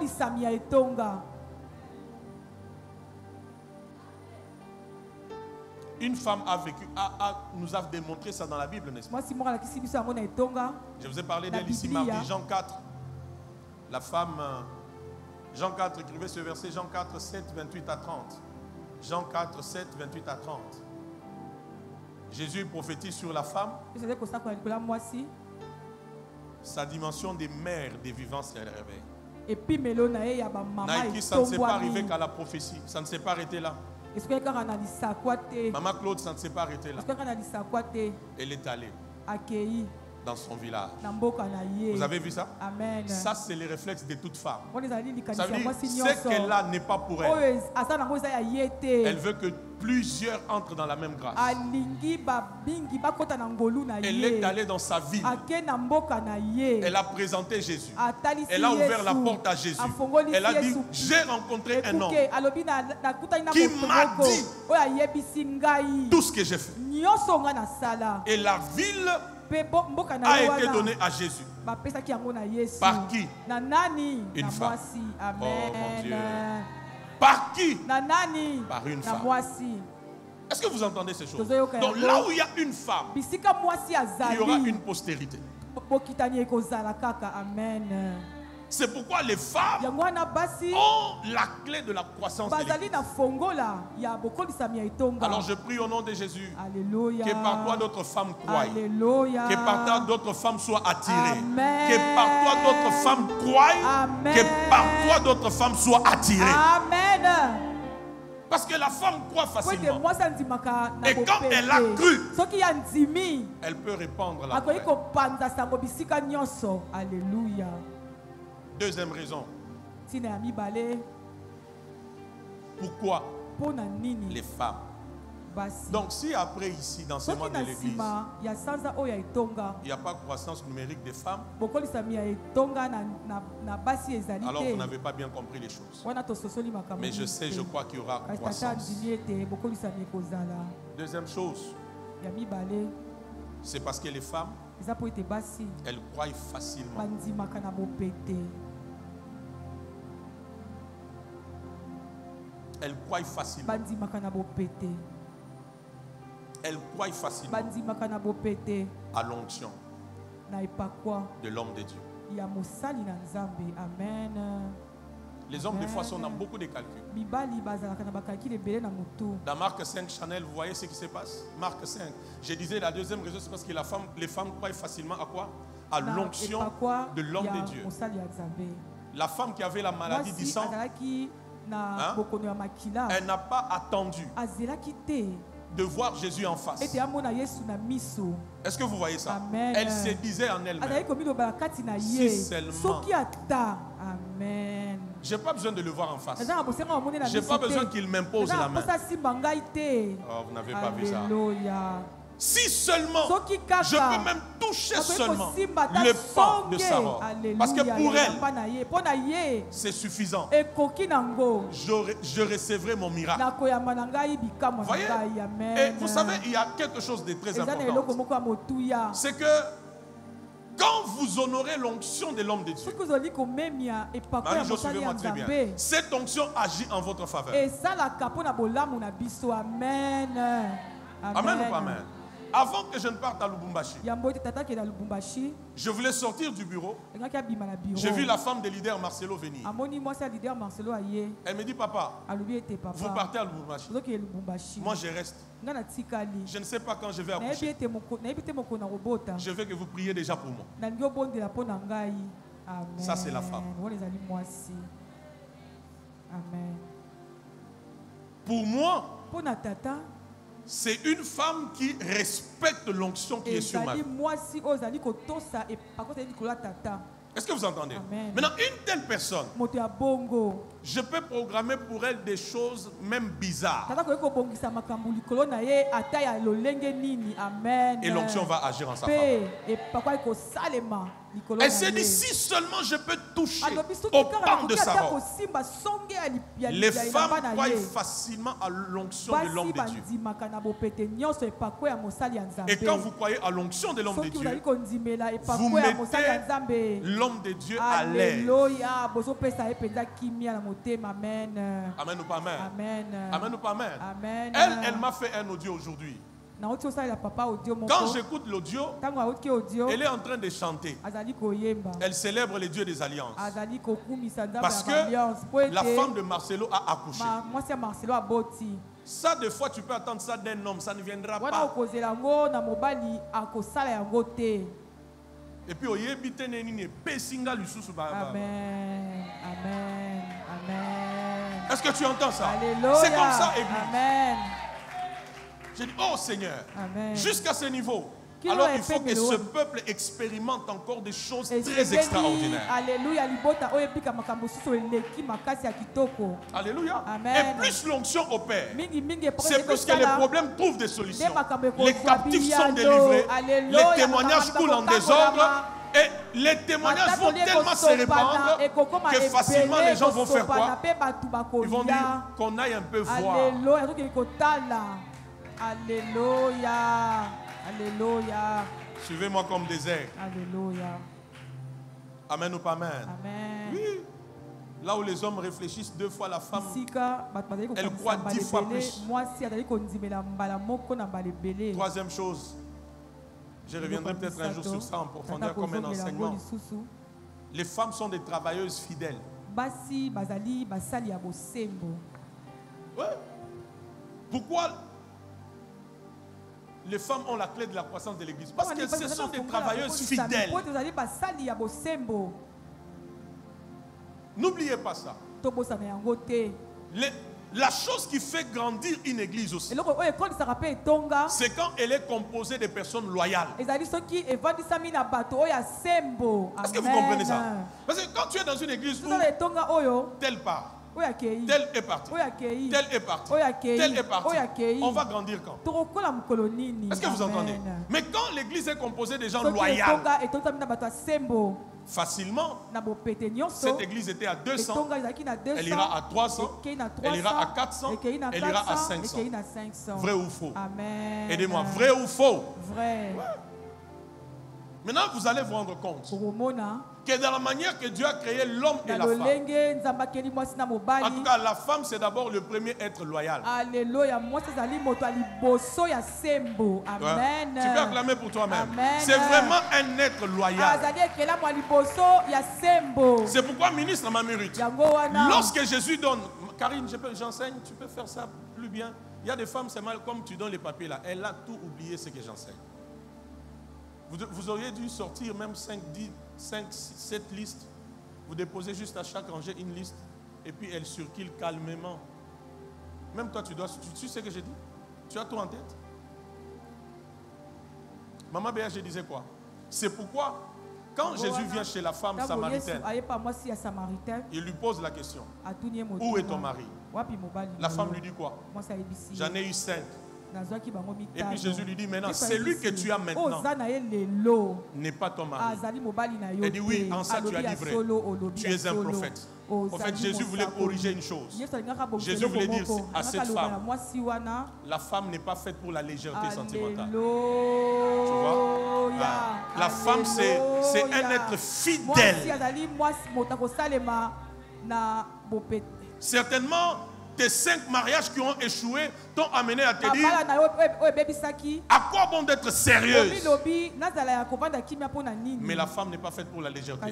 Une femme a vécu, a, a, nous a démontré ça dans la Bible, n'est-ce pas? Je vous ai parlé d'elle ici mardi, Jean quatre. La femme, Jean quatre, écrivez ce verset, Jean quatre, sept, vingt-huit à trente. Jean quatre, sept, vingt-huit à trente. Jésus prophétise sur la femme. Sa dimension des mères des vivants se réveille. Nike, ça ne s'est pas arrivé qu'à la prophétie. Ça ne s'est pas arrêté là. Maman Claude, ça ne s'est pas arrêté là. Elle est allée dans son village. Vous avez vu ça? Amen. Ça, c'est le réflexe de toute femme. Ça veut dire ce qu'elle a n'est pas pour elle. Elle veut que plusieurs entrent dans la même grâce. Elle est allée dans sa ville. Elle a présenté Jésus. Elle a ouvert la porte à Jésus. Elle a dit, j'ai rencontré un homme qui m'a dit tout ce que j'ai fait. Et la ville a été donnée à Jésus. Par qui? Une femme. Oh mon Dieu. Par qui? Par une femme. Est-ce que vous entendez ces choses? Donc là où il y a une femme, il y aura une postérité. C'est pourquoi les femmes ont la clé de la croissance de l'Église. Alors je prie au nom de Jésus. Alléluia. Que par toi d'autres femmes croient. Alléluia. Que par toi d'autres femmes soient attirées. Amen. Que par toi d'autres femmes croient. Amen. Que par toi d'autres femmes soient attirées. Amen. Parce que la femme croit facilement. Et quand elle a cru, elle peut répandre la paix. Alléluia. Deuxième raison. Pourquoi les femmes? Donc si après ici, dans ce monde de l'église, il n'y a pas de croissance numérique des femmes, alors vous n'avez pas bien compris les choses. Mais je sais, je crois qu'il y aura croissance. Deuxième chose, c'est parce que les femmes, elles croient facilement. Elles croient facilement. Elles croient facilement à l'onction de l'homme de Dieu. Les hommes, des fois, sont dans beaucoup de calculs. Dans Marc cinq, Chanel, vous voyez ce qui se passe? Marc cinq. Je disais la deuxième raison, c'est parce que la femme, les femmes croient facilement à quoi? À l'onction de l'homme de Dieu. La femme qui avait la maladie du sang, hein? Elle n'a pas attendu de voir Jésus en face. Est-ce que vous voyez ça? Amen. Elle se disait en elle-même, si seulement. Amen. Je n'ai pas besoin de le voir en face. Je n'ai pas besoin qu'il m'impose la main. Oh, vous n'avez pas vu ça. Si seulement je peux même toucher seulement le pan de sa robe. Parce que pour elle, c'est suffisant. Je, je recevrai mon miracle. Voyez? Et vous savez, il y a quelque chose de très important. C'est que quand vous honorez l'onction de l'homme de Dieu, Marie-Jo, suivez-moi très bien. Cette onction agit en votre faveur. Amen. Amen ou pas amen? Avant que je ne parte à Lubumbashi, je voulais sortir du bureau. J'ai vu la femme de leader Marcelo venir. Elle me dit, papa, vous partez à Lubumbashi. Moi, je reste. Je ne sais pas quand je vais accoucher. Je veux que vous priez déjà pour moi. Ça, c'est la femme. Pour moi, c'est une femme qui respecte l'onction qui est sur ma vie. Est-ce que vous entendez? Amen. Maintenant, une telle personne, je peux programmer pour elle des choses même bizarres. Et l'onction va agir en sa faveur. Elle s'est dit, si seulement je peux toucher au pan de sa robe. Les femmes croient facilement à l'onction de l'homme de Dieu. Et quand vous croyez à l'onction de l'homme de Dieu, vous mettez l'homme de Dieu à l'aise. Amen ou pas amen? Amen. Amen ou pas amen? Amen. Elle, elle m'a fait un audio aujourd'hui. Quand j'écoute l'audio, elle est en train de chanter. Elle célèbre les dieux des alliances. Parce que la femme de Marcelo a accouché. Ça, des fois, tu peux attendre ça d'un homme, ça ne viendra pas. Et puis, oyebi te neni pesinga lisusu ba. Amen. Amen. Amen. Est-ce que tu entends ça? Alléluia. C'est comme ça, Église. Amen. J'ai dit, oh Seigneur, Amen. jusqu'à ce niveau, Qui alors l'ont il faut que fait, ce nous? peuple expérimente encore des choses Et très c'est extraordinaires. Alléluia. Libota oyebika makambo susu eleki makasi ya kitoko. Alléluia. Amen. Et plus l'onction opère, Mingi mingi c'est plus que les problèmes trouvent des solutions. Les captifs sont délivrés, Alléluia. les témoignages coulent en désordre. Et les témoignages vont tellement se répandre que facilement les gens vont faire quoi? Ils vont dire qu'on aille un peu voir. Alléluia. Alléluia. Suivez-moi comme des aigles. Alléluia. Amen ou pas amen? Amen. Oui. Là où les hommes réfléchissent deux fois, la femme, elle croit dix fois plus. Troisième chose, je reviendrai peut-être un jour sur ça en profondeur comme un enseignement. Les femmes sont des travailleuses fidèles. Ouais. Pourquoi les femmes ont la clé de la croissance de l'église? Parce que ce sont des travailleuses fidèles. N'oubliez pas ça. Les, la chose qui fait grandir une église aussi, c'est quand elle est composée de personnes loyales. Est-ce que vous comprenez ça? Parce que quand tu es dans une église où telle part, tel est parti, tel est parti, tel est parti, on va grandir quand? Est-ce que vous entendez? Mais quand l'église est composée de gens loyaux, facilement, cette église était à deux cents, elle ira à trois cents, elle ira à quatre cents, elle ira à cinq cents. Vrai ou faux? Aidez-moi, vrai ou faux? Vrai. Ouais. Maintenant, vous allez vous rendre compte que dans la manière que Dieu a créé l'homme et la femme, en tout cas, la femme, c'est d'abord le premier être loyal. Alléluia. Ouais. Tu peux acclamer pour toi-même. C'est vraiment un être loyal. C'est pourquoi, ministre Mamérite, lorsque Jésus donne, Karine, j'enseigne, tu peux faire ça plus bien. Il y a des femmes, c'est mal, comme tu donnes les papiers là, elle a tout oublié ce que j'enseigne. Vous, vous auriez dû sortir même cinq, dix, cinq, sept listes. Vous déposez juste à chaque rangée une liste et puis elle circule calmement. Même toi, tu dois. Tu, tu sais ce que j'ai dit? Tu as tout en tête? Maman Béa, je disais quoi? C'est pourquoi, quand Jésus vient chez la femme samaritaine, il lui pose la question: où est ton mari? La femme lui dit quoi? J'en ai eu cinq. Et puis Jésus lui dit maintenant, celui que tu as maintenant n'est pas ton mari. Elle dit oui, en ça tu as dit vrai. Tu es un prophète. En fait, Jésus voulait corriger une chose. Jésus voulait dire à cette femme, la femme n'est pas faite pour la légèreté sentimentale. Tu vois? La femme, c'est un être fidèle. Certainement, tes cinq mariages qui ont échoué t'ont amené à te dire: à quoi bon d'être sérieuse? Mais la femme n'est pas faite pour la légèreté.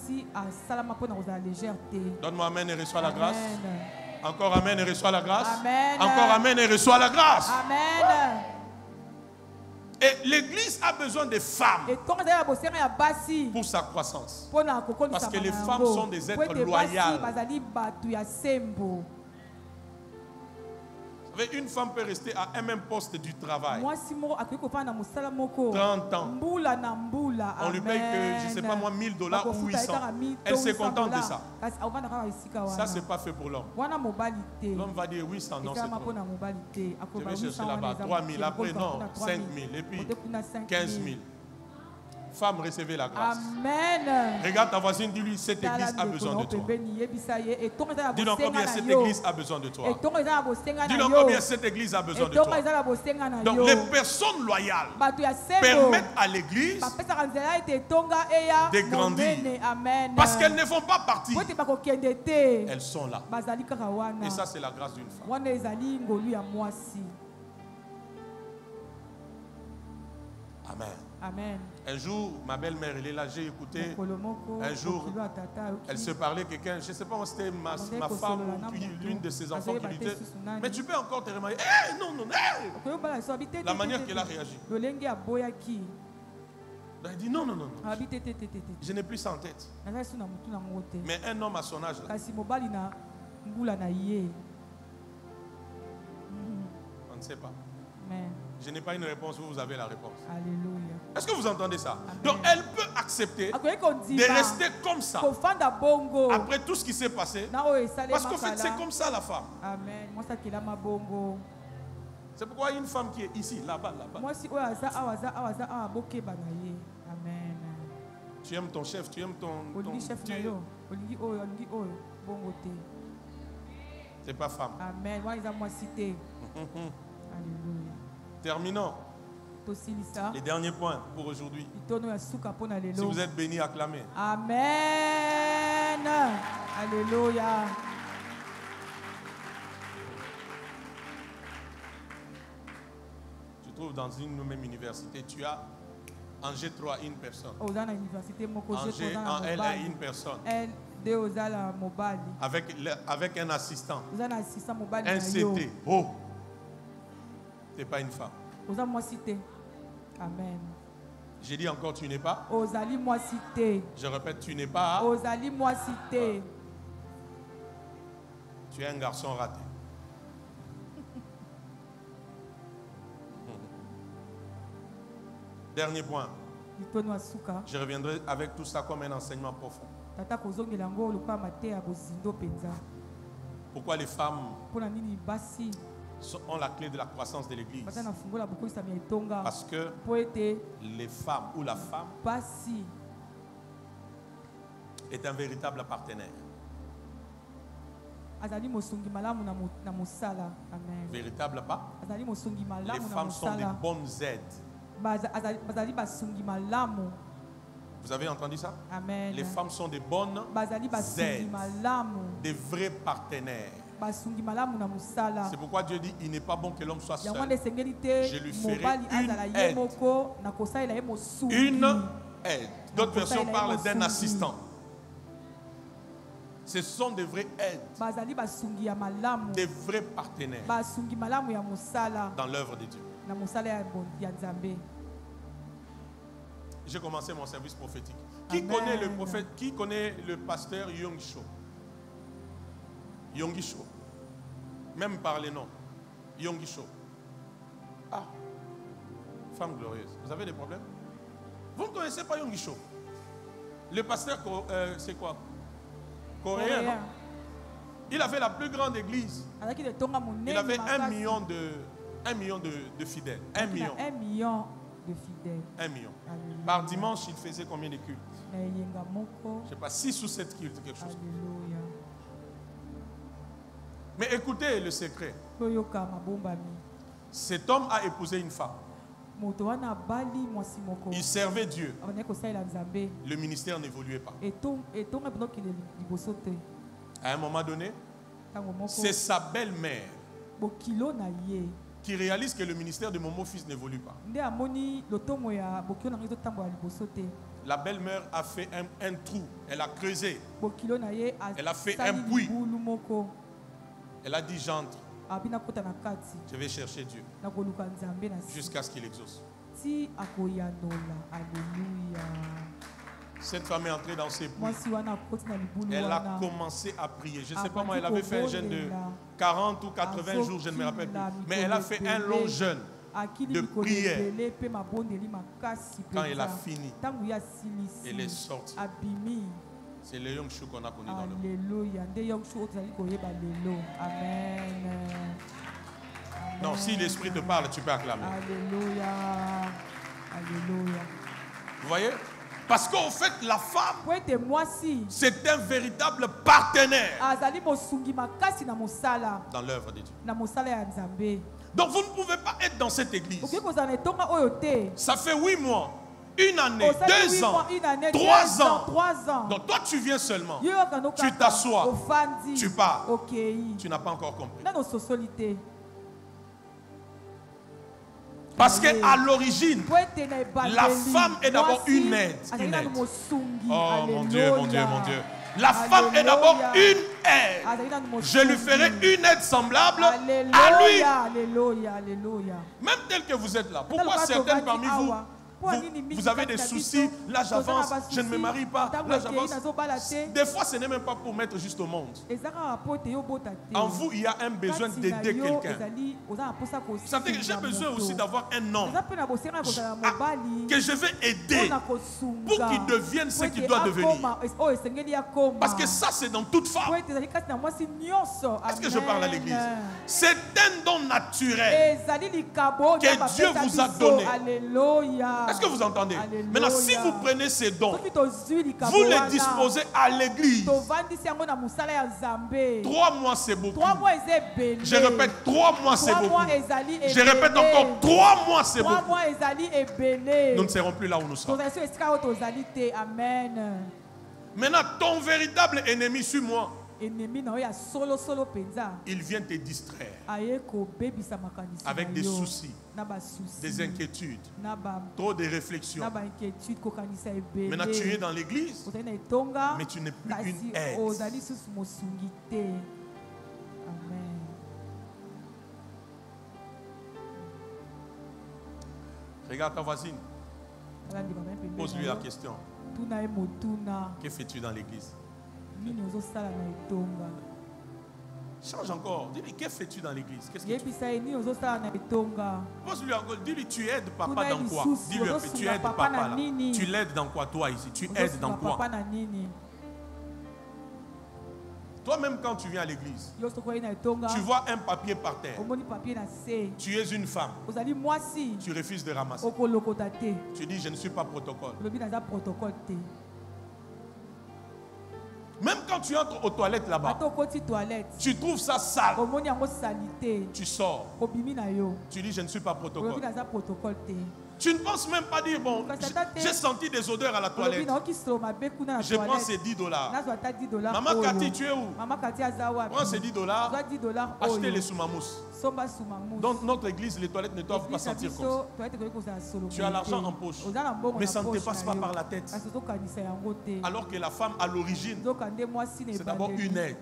Donne-moi amen et reçois la grâce. Encore amen et reçois la grâce. Encore amen et reçois la grâce. Amen. Et l'église a besoin des femmes pour sa croissance. Parce que les femmes sont des êtres loyaux. Une femme peut rester à un même poste du travail trente ans. On lui paye que, je ne sais pas moi, mille dollars ou huit cents. Elle se contente de ça. Ça, ce n'est pas fait pour l'homme. L'homme va dire oui, cent, non, c'est trop. Je vais chercher là-bas trois mille, après non, cinq mille, et puis quinze mille. Femme, recevez la grâce. Amen. Regarde ta voisine, dis-lui, cette église a besoin de toi. Dis-lui combien cette église a besoin de toi. Dis-lui combien cette église a besoin de toi. Donc les personnes loyales permettent à l'église de grandir. Parce qu'elles ne font pas partie. Elles sont là. Et ça, c'est la grâce d'une femme. Amen. Amen. Un jour, ma belle-mère, elle est là, j'ai écouté. Un jour, elle se parlait quelqu'un, je ne sais pas si c'était ma, ma femme ou l'une de ses enfants qui lui disait: mais tu peux encore te remarier. Eh, non, non, non. La manière qu'elle a réagi. Donc il dit non, non, non, non. Je n'ai plus ça en tête. Mais un homme à son âge, là, on ne sait pas. Je n'ai pas une réponse, vous, vous avez la réponse. Alléluia. Est-ce que vous entendez ça? Amen. Donc elle peut accepter de rester comme ça après tout ce qui s'est passé. Parce qu'en fait, c'est comme ça la femme. Amen. C'est pourquoi il y a une femme qui est ici, là-bas, là-bas. Amen. Tu aimes ton chef, tu aimes ton... ton chef tu... C'est pas femme. Amen. Alléluia. Terminons. Les derniers points pour aujourd'hui. Si vous êtes bénis, acclamez. Amen. Alléluia. Tu trouves dans une même université, tu as en G trois une personne. En, G, en L un une personne. Avec, le, avec un assistant. Un C T. Oh. Ce n'est pas une femme. Amen. J'ai dit encore, tu n'es pas. Je répète, tu n'es pas. Tu es un garçon raté. Dernier point. Je reviendrai avec tout ça comme un enseignement profond. Pourquoi les femmes ont la clé de la croissance de l'Église? Parce que les femmes ou la femme est un véritable partenaire. Véritable pas? Les femmes sont des bonnes aides. Vous avez entendu ça? Amen. Les femmes sont des bonnes aides, des vrais partenaires. C'est pourquoi Dieu dit, il n'est pas bon que l'homme soit seul. Je lui ferai une aide. Une aide. D'autres versions parlent d'un assistant. Ce sont des vraies aides, des vrais partenaires dans l'œuvre de Dieu. J'ai commencé mon service prophétique. Qui Amen. connaît le prophète, qui connaît le pasteur Yonggi Cho? Yonggi Cho. Même par les noms. Yonggi Cho. Ah, femme glorieuse. Vous avez des problèmes? Vous ne connaissez pas Yonggi Cho? Le pasteur, euh, c'est quoi? Coréen, Coréen. Non? Il avait la plus grande église. Il avait un million de, un million de, de fidèles. Un million. Un million de fidèles. Un million. Alléluia. Par dimanche, il faisait combien de cultes? Je ne sais pas, six ou sept cultes, quelque chose. Alléluia. Mais écoutez le secret. Cet homme a épousé une femme. Il servait Dieu. Le ministère n'évoluait pas. À un moment donné, c'est sa belle-mère qui réalise que le ministère de Momo fils n'évolue pas. La belle-mère a fait un, un trou. Elle a creusé. Elle a fait un puits. Elle a dit, j'entre. Je vais chercher Dieu jusqu'à ce qu'il exauce. Cette femme est entrée dans ses puits. Elle a commencé à prier. Je ne sais pas moi, elle avait fait un jeûne de quarante ou quatre-vingts jours, je ne me rappelle plus. Mais elle a fait un long jeûne de prière. Quand elle a fini, elle est sortie. C'est le Yonggi Cho qu'on a connu dans le monde. Amen. Non, si l'Esprit te parle, tu peux acclamer. Alléluia. Alléluia. Vous voyez? Parce qu'en fait, la femme, c'est un véritable partenaire dans l'œuvre de Dieu. Donc vous ne pouvez pas être dans cette église. Ça fait huit mois. Une année, oh, deux ans, une année, trois, deux ans. ans, trois ans. Donc toi tu viens seulement. Tu t'assois. Tu parles. Okay. Tu n'as pas encore compris. Parce qu'à l'origine, la femme est d'abord une aide. Une aide. Oh mon Dieu, mon Dieu, mon Dieu. La femme Alléluia. Est d'abord une aide. Je lui ferai une aide semblable Alléluia. à lui. Alléluia. Alléluia. Même tel que vous êtes là. Pourquoi certaines parmi vous vous, vous avez des soucis, là j'avance, je ne me marie pas, là j'avance. Des fois ce n'est même pas pour mettre juste au monde. En vous il y a un besoin d'aider quelqu'un. Ça fait que j'ai besoin aussi d'avoir un homme que je vais aider pour qu'il devienne ce qu'il doit devenir. Parce que ça c'est dans toute femme. Est-ce que je parle à l'église? C'est un don naturel que Dieu vous a donné. Est-ce que vous entendez? Alléluia. Maintenant, si vous prenez ces dons, vous les disposez à l'église. Trois mois, c'est beaucoup. Je répète, trois mois, c'est beaucoup. Je répète encore, trois mois, c'est beaucoup. Nous ne serons plus là où nous sommes. Maintenant, ton véritable ennemi sur moi, il vient te distraire avec des soucis, des inquiétudes, trop de réflexions. Maintenant tu es dans l'église, mais tu n'es plus une aide. Amen. Regarde ta voisine, pose-lui la question. Que fais-tu dans l'église? Change encore. Dis-lui, que fais-tu dans l'église? Qu'est-ce que tu fais? Pose-lui encore. Dis-lui, tu aides papa dans quoi? Dis-lui un peu, tu aides papa là. Tu l'aides dans quoi toi ici? Tu aides dans quoi? Toi-même quand tu viens à l'église, tu vois un papier par terre. Tu es une femme. Tu refuses de ramasser. Tu dis, je ne suis pas protocole. Même quand tu entres aux toilettes là-bas, tu trouves ça sale. Tu sors. Tu dis, je ne suis pas protocole. Tu ne penses même pas dire, bon, j'ai senti des odeurs à la toilette. Je prends ces dix dollars. Maman Cathy, tu es où? Prends ces dix dollars. Achetez-les sous ma mousse. Dans notre église, les toilettes ne doivent pas sentir comme ça. Tu as l'argent en poche, mais ça ne te passe pas par la tête. Alors que la femme, à l'origine, c'est d'abord une aide.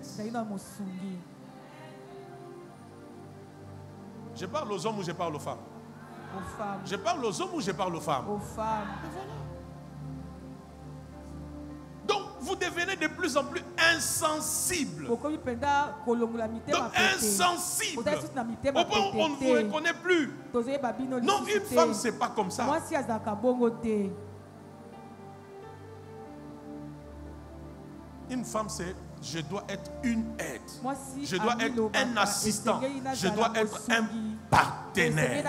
Je parle aux hommes ou je parle aux femmes? Aux femmes. Je parle aux hommes ou je parle aux femmes? Aux femmes. Donc, vous devenez de plus en plus insensible. Donc, insensible. Au point où on ne vous reconnaît plus. Non, une femme, c'est pas comme ça. Une femme, c'est je dois être une aide. Je dois être un assistant. Je dois être un partenaire.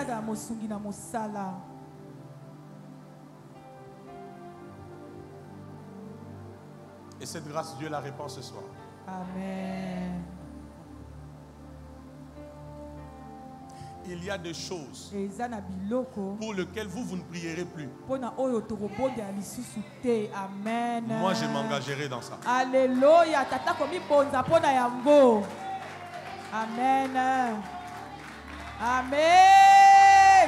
Et cette grâce, Dieu la répand ce soir. Amen. Il y a des choses pour lesquelles vous, vous ne prierez plus. Amen. Moi, je m'engagerai dans ça. Alléluia. Amen. Amen.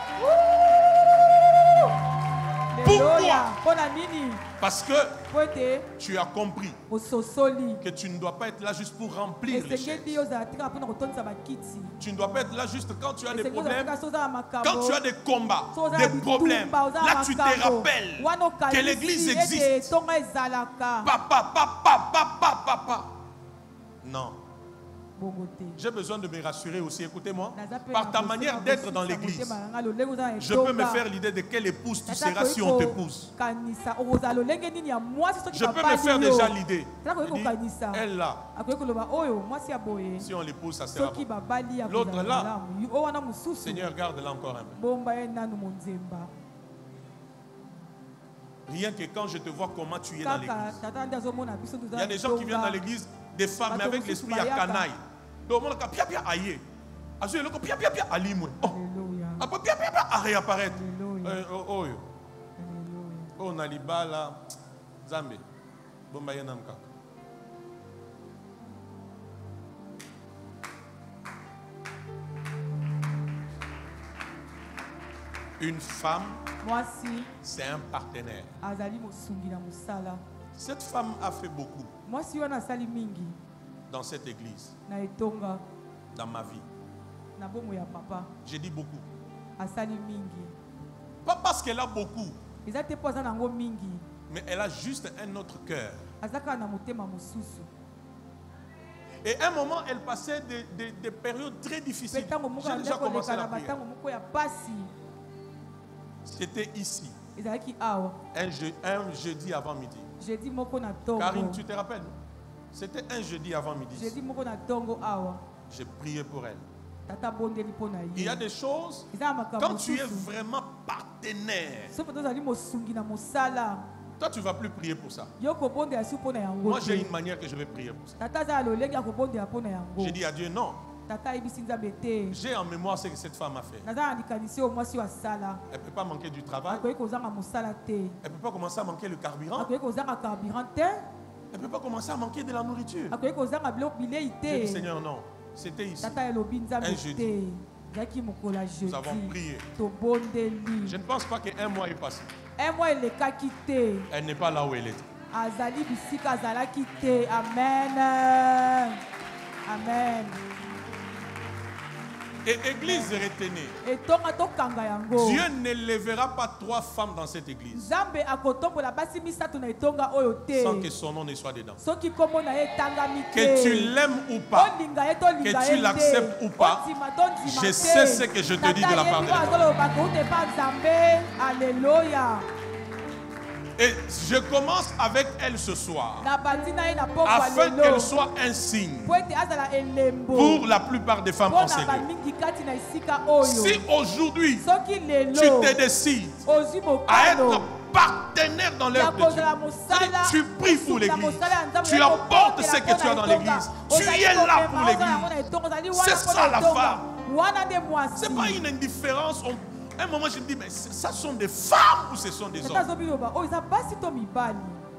Pourquoi? Parce que tu as compris que tu ne dois pas être là juste pour remplir les chaises. Tu ne dois pas être là juste quand tu as des problèmes, quand tu as des combats, des problèmes. Là, tu te rappelles que l'église existe. Papa, papa, papa, papa. Non. J'ai besoin de me rassurer aussi, écoutez-moi, par ta manière d'être dans l'église, je peux me faire l'idée de quelle épouse tu seras si on t'épouse. Je peux me faire déjà l'idée. Elle là, si on l'épouse, ça sera bon. L'autre là, Seigneur, garde-la encore un peu. Rien que quand je te vois comment tu es dans l'église. Il y a des gens qui viennent dans l'église, des femmes, mais avec l'esprit à canaille. Donc, on a pia pia aïe. Azul le pia pia pia alimou. Oh. Après pia pia pia à réapparaître. Oh oh. Oh naliba là. Zambé. Bomba yanamka. Une femme, c'est un partenaire. Cette femme a fait beaucoup dans cette église, dans ma vie. J'ai dit beaucoup. Pas parce qu'elle a beaucoup, eza te po aza nango mingi mais elle a juste un autre cœur. aza kaka na motema mosusu Et à un moment, elle passait des, des, des périodes très difficiles. mpe ntango moko J'ai déjà ande commencé koleka la na prière. batango moko ya pasi C'était ici, ezalaki awa un, je, un jeudi avant midi. jeudi moko na Karine, ntongo tu te rappelles? C'était un jeudi avant midi. jeudi moko na ntongo awa J'ai prié pour elle. tata bondeli mpo na Il y a ye des choses, eza na makambo quand tu es mosusu vraiment partenaire, soki tozali mosungi na mosala toi tu ne vas plus prier pour ça. yo kobondela si mpo na yango Moi j'ai te une manière que je vais prier pour ça. tata aza ya lolenge ya kobondela mpo na yango J'ai dit à Dieu non. tata ayebisi nzambe te J'ai en mémoire ce que cette femme a fait. naza na likanisi oyo mwasi oyo asala Elle ne peut pas manquer du travail. akoki kozanga mosala te Elle ne peut pas commencer à manquer le carburant. akoki kozanga carburant te Elle ne peut pas commencer à manquer de la nourriture. akoki kozanga biloko bilei J'ai dit te Seigneur non. C'était ici. tata elobi nzambe Un jeudi. te ezalaki mokolo ya Nous avons jeudi prié. tobondeli Je ne pense pas qu'un mois est passé. un mois elekaki te Elle n'est pas là où elle était. azali bisika azalaki te amen amen Et église retenue. etonga tokanga yango Dieu ne lèvera pas trois femmes dans cette église nzambe akotombola basi misato na etonga oyo te sans que son nom ne soit dedans. soki kombo na ye etangami Que tu te l'aimes ou pas, olinga ye tolinga que tu ye l'acceptes te ou pas, ondima tondima je te sais ce que je te dis de la part de Tata yebi l'Éternel. azoloba kouta epa nzambe alléluia Et je commence avec elle ce soir, na bandi na ye na pokwa afin lelo qu'elle soit un signe po ete azala elembo pour la plupart des femmes mpo en na ces lieux. bamingi kati na esika oyo Si aujourd'hui soki tu lelo te décides ozwi à être mokano partenaire dans ya l'œuvre de Dieu, kozala mosala tu pries pour l'église, tu apportes ce que tu as dans l'église, tu es là pour l'église. C'est ça la femme. Ce n'est pas une indifférence. On- À un moment, je me dis, mais ce sont des femmes ou ce sont des hommes? oyo eza basi to mibali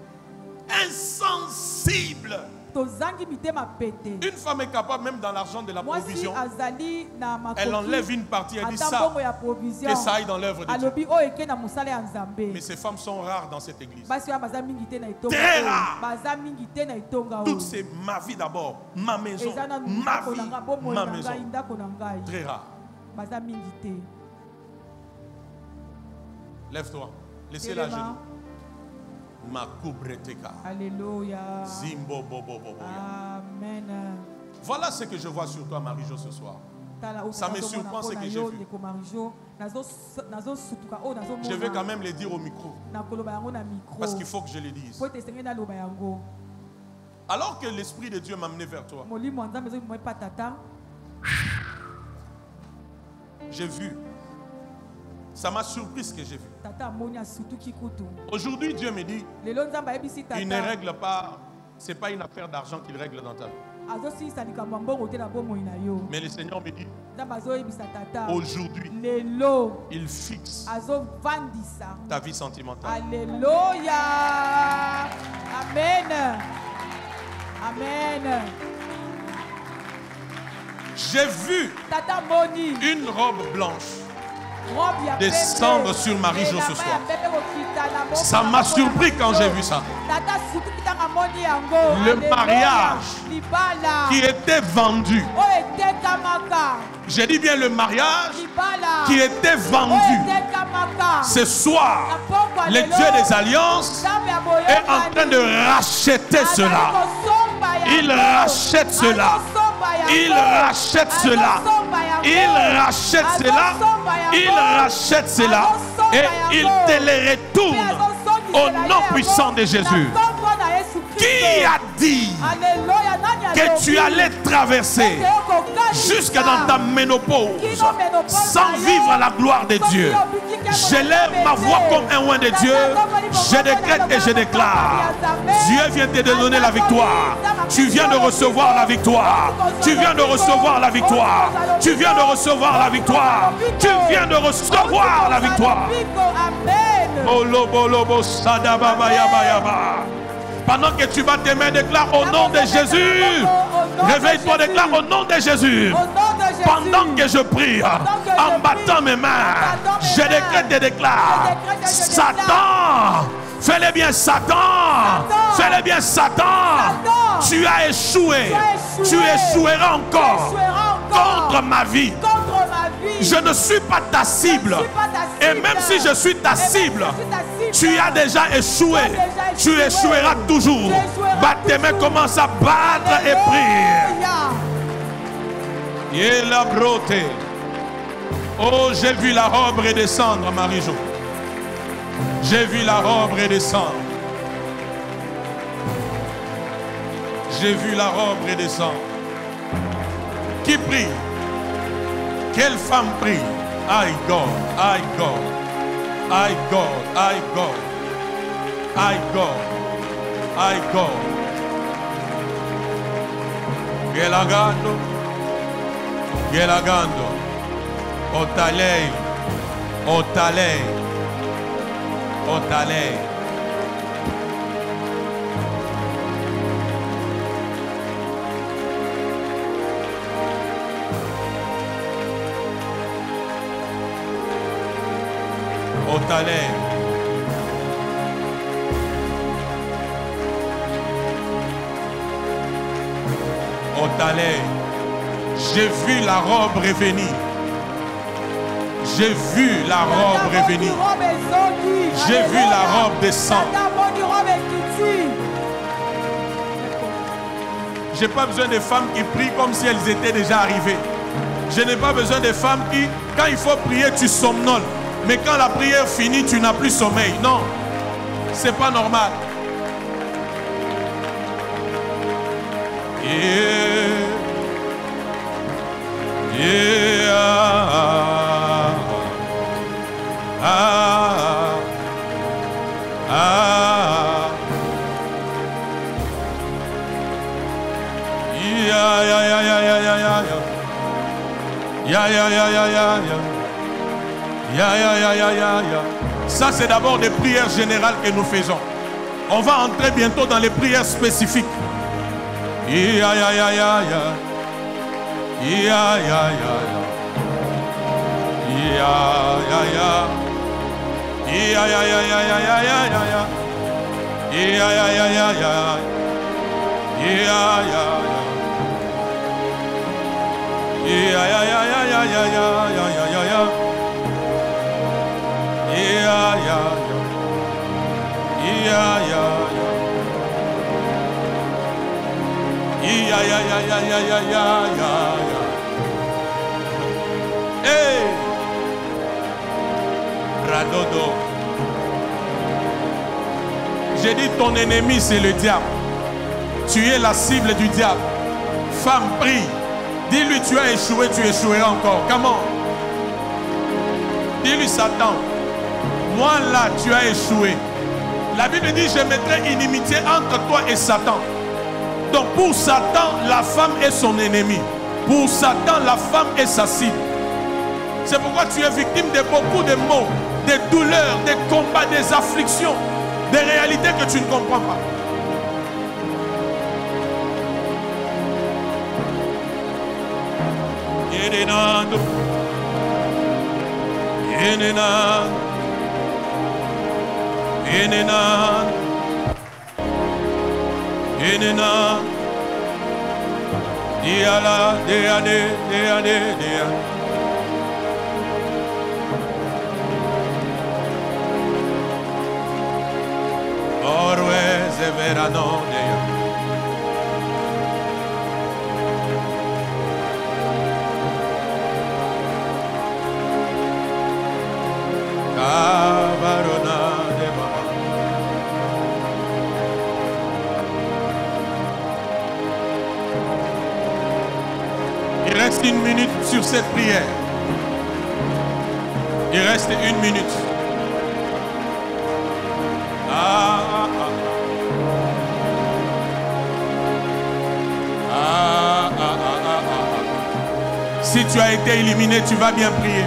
Insensibles. tozangi mitema pete Une femme est capable, même dans l'argent de la mwasi provision, azali na makoki elle enlève une partie, elle dit ata ça, mbongo ya provision que ça aille dans l'œuvre de Dieu. alobi oyo eke na mosala ya nzambe Mais ces femmes sont rares dans cette église. basi oyo baza mingi te na etonga Très oyo. rare. baza mingi te na etonga Toutes oyo c'est ma vie d'abord, ma maison, eza nanu ma ndako na vie, ngai bomoi ma na maison. ngai ndako na ngai Très rare. baza mingi te Lève-toi. Laissez-la à Telema. genoux. Makubreteka. alléluia Zimbo bobo bobo. amen Voilà ce que je vois sur toi, Marie-Jo, ce soir. Tala oyo Ça me nazomona surprend ce mpo na que j'ai yo, vu. ndeko Marie-Jo. Nazo- nazosutuka oyo nazomona. Je vais quand même le dire au micro. nakoloba yango na micro Parce qu'il faut que je le dise. po ete esengeli naloba yango Alors que l'Esprit de Dieu m'a amené vers toi, molimo ya nzambe ezobima epa tata j'ai vu. Ça m'a surpris ce que j'ai vu. tata amoni asutuki kutu Aujourd'hui, Dieu me dit, lelo nzambe ayebisi il ne tata règle pas, ce n'est pas une affaire d'argent qu'il règle dans ta vie. azosilisa likambo ya mbongo te na bomoi na yo Mais le Seigneur me dit, nzambe azoyebisa tata aujourd'hui, lelo il fixe azovandisa ta vie sentimentale. alléluia amen amen J'ai vu tata moni une robe blanche robe ya descendre pembe, sur Marie-Jo elamba ce ya soir. pembe kokita na moko Ça na m'a moko na surpris quand Marie-Jo. j'ai vu ça. tata sutuki ntango amoni yango Le Alléluia. mariage libala Qui était vendu. oyo etekamaka J'ai dit bien le mariage libala qui était oyo vendu. etekamaka Ce soir, na pokwa le lelo, Dieu des alliances nzambe ya est en train boyokani, de racheter azali cela. kosomba yango. Il rachète cela. Azosomba yango. Il rachète cela. Azosomba yango. Il rachète cela. Azosomba yango. Il rachète cela. Azosomba Et yango. il te les retourne Mpe azosongisela au ye nom yango. puissant de Jésus. Na kombo na Yesu Kristo. Qui a dit Alléluia, nani que alobi? tu allais traverser Ete okokanisa. jusque dans ta ménopause sans vivre la gloire de Dieu? J'élève ma voix comme un oint de Dieu. Je décrète et je déclare. Dieu vient te donner la victoire. Tu viens de recevoir la victoire. Tu viens de recevoir la victoire. Tu viens de recevoir la victoire. Tu viens de recevoir la victoire. Amen. Bolo, bolo, bo, sada, baba, yaba, yaba. Pendant que tu vas tes mains, déclare au nom de Jésus. Réveille-toi, déclare au nom de Jésus. Au nom de Jésus. Pendant que je prie, en battant mes mains, je décrète et déclare, Satan, fais-le bien Satan, fais-le bien Satan, tu as échoué, tu échoueras encore contre ma vie. Contre ma vie. Je ne suis pas ta cible Je ne suis pas ta cible. et Et même si je suis ta cible, tu as déjà échoué. Tu échoueras toujours. Bat tes mains, commence à battre et prier. Et la broté. Oh, j'ai vu la robe redescendre, Marie-Jo. J'ai vu la robe redescendre. J'ai vu la robe redescendre. Qui prie? Quelle femme prie? I God, I God, I God, I God, I God, I God. Gelagando, gelagando, otalei, otalei, otalei. Otalei. Otalei. J'ai vu la robe revenir. J'ai vu la robe revenir. J'ai vu la robe descendre. Je n'ai pas besoin de femmes qui prient comme si elles étaient déjà arrivées. Je n'ai pas besoin de femmes qui, quand il faut prier, tu somnoles. Mais quand la prière finit, tu n'as plus sommeil. Non, c'est pas normal. Yeah. Yeah. Ah. Ah. Yeah, yeah, yeah, yeah, yeah, yeah, yeah. Yeah, yeah, yeah, yeah, yeah, yeah. Ya, ya, ya, ya, ya, ya. Ça, c'est d'abord des prières générales que nous faisons. On va entrer bientôt dans les prières spécifiques. Ya, ya, ya, ya, ya. Ya, ya, ya, ya. Ya, ya, ya. Ya, ya, ya, ya, ya, ya, ya, ya, ya. Ya, ya, ya, ya, ya. Ya, ya, ya. Ya, ya, ya, ya, ya, ya, ya, ya, ya, ya. Yeah, yeah, yeah. Yeah, yeah, yeah. Yeah, yeah, yeah, yeah, yeah, yeah, yeah, yeah. Hey! Radodo. J'ai dit ton ennemi c'est le diable. Tu es la cible du diable. Femme, prie. Dis-lui tu as échoué, tu échoueras encore. Comment? Dis-lui Satan. Moi là, tu as échoué. La Bible dit, je mettrai inimitié entre toi et Satan. Donc pour Satan, la femme est son ennemi. Pour Satan, la femme est sa cible. C'est pourquoi tu es victime de beaucoup de maux, des douleurs, des combats, des afflictions, des réalités que tu ne comprends pas. Yenenando. Yenenando. Yenenando. Yenenando. Diala, diade, diade, diade. Always a verano day. Cavarona de Baba. Il reste une minute sur cette prière. Il reste une minute. Ah, ah, ah. Ah, ah, ah, ah, ah. Si tu as été éliminé, tu vas bien prier.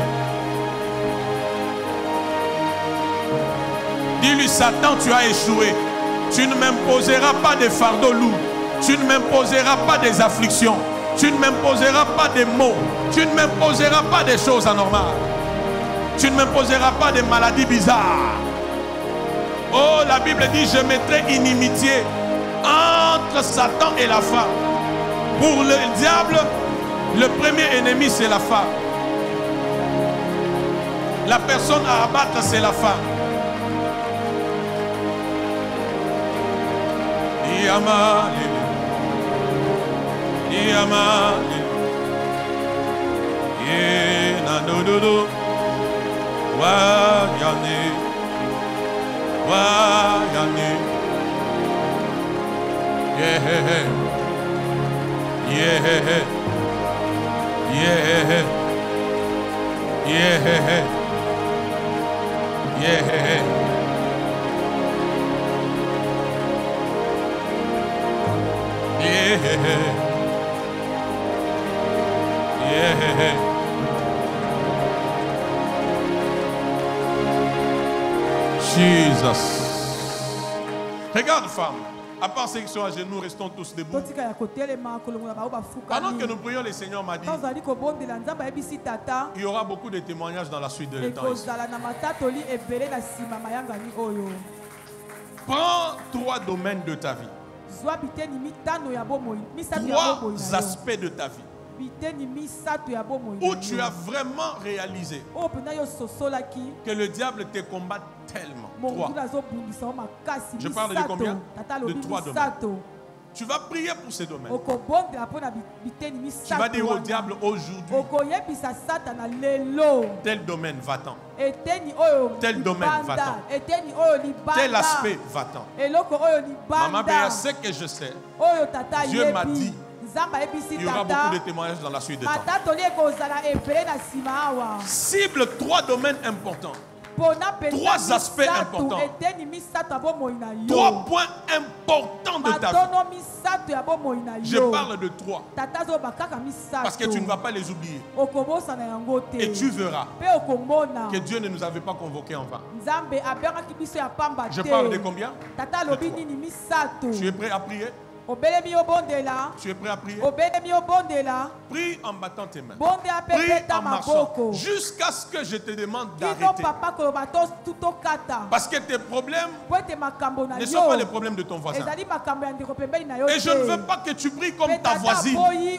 Dis-lui, Satan, tu as échoué. Tu ne m'imposeras pas des fardeaux lourds. Tu ne m'imposeras pas des afflictions. Tu ne m'imposeras pas des maux. Tu ne m'imposeras pas des choses anormales. Tu ne m'imposeras pas des maladies bizarres. Oh, la Bible dit, je mettrai inimitié entre Satan et la femme. Pour le diable, le premier ennemi, c'est la femme. La personne à abattre, c'est la femme. Yama, Yama, Yenanododo, Wayane, Wayane, yeah, yeah, yeah, yeah, yeah. Yeah, yeah. Jesus. Regarde, femme. À part ceux qui sont à genoux, restons tous debout. Pendant que nous prions, le Seigneur m'a dit il y aura beaucoup de témoignages dans la suite de temps. Prends trois domaines de ta vie. Trois aspects de ta vie où tu as vraiment réalisé que le diable te combat tellement. Trois. Je parle de combien? De trois domaines. Tu vas prier pour ces domaines. Tu vas dire au diable aujourd'hui, tel domaine va-t'en. Tel domaine va-t'en. Tel aspect va-t'en. Maman Béa, ce que je sais, Dieu m'a dit il y aura beaucoup de témoignages dans la suite de temps. Cible trois domaines importants. Trois aspects importants. Trois points importants de ta vie. Je parle de trois. Parce que tu ne vas pas les oublier. Et tu verras que Dieu ne nous avait pas convoqués en vain. Je parle de combien? De trois. Tu es prêt à prier? Tu es prêt à prier? Prie en battant tes mains. Prie en marchant. Jusqu'à ce que je te demande d'arrêter. Parce que tes problèmes ne sont pas les problèmes de ton voisin. Et je ne veux pas que tu pries comme ta voisine.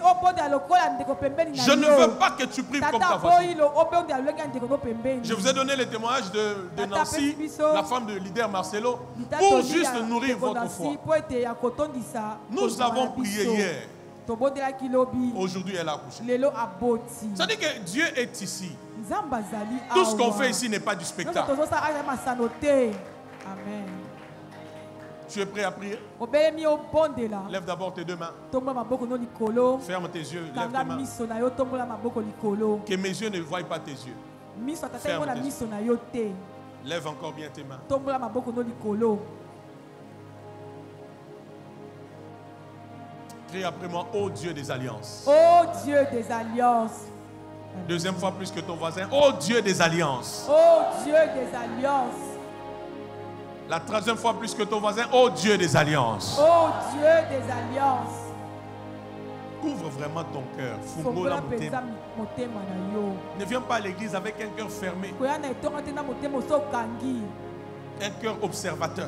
Je ne veux pas que tu pries comme ta voisine. Je vous ai donné le témoignage de, de Nancy, la femme de leader Marcelo, pour juste nourrir votre foi. Nous avons prié hier. Aujourd'hui, elle a accouché. Ça dit que Dieu est ici. Tout ce qu'on fait ici n'est pas du spectacle. Amen. Tu es prêt à prier? Lève d'abord tes deux mains. Ferme tes yeux. Lève tes mains. Que mes yeux ne voient pas tes yeux. Ferme tes yeux. Lève encore bien tes mains. Crie après moi, ô Dieu des alliances. Ô Dieu des alliances. Deuxième fois plus que ton voisin, ô Dieu des alliances. Ô Dieu des alliances. La troisième fois plus que ton voisin, ô Dieu des alliances. Ô Dieu des alliances. Couvre vraiment ton cœur. Ne viens pas à l'église avec un cœur fermé. Un cœur observateur.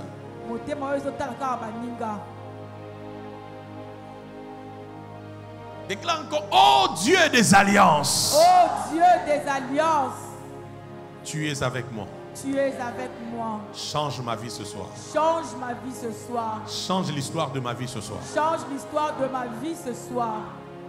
Déclare encore, ô Dieu des alliances. Ô Dieu des alliances. Tu es avec moi. Tu es avec moi. Change ma vie ce soir. Change ma vie ce soir. Change l'histoire de ma vie ce soir. Change l'histoire de ma vie ce soir.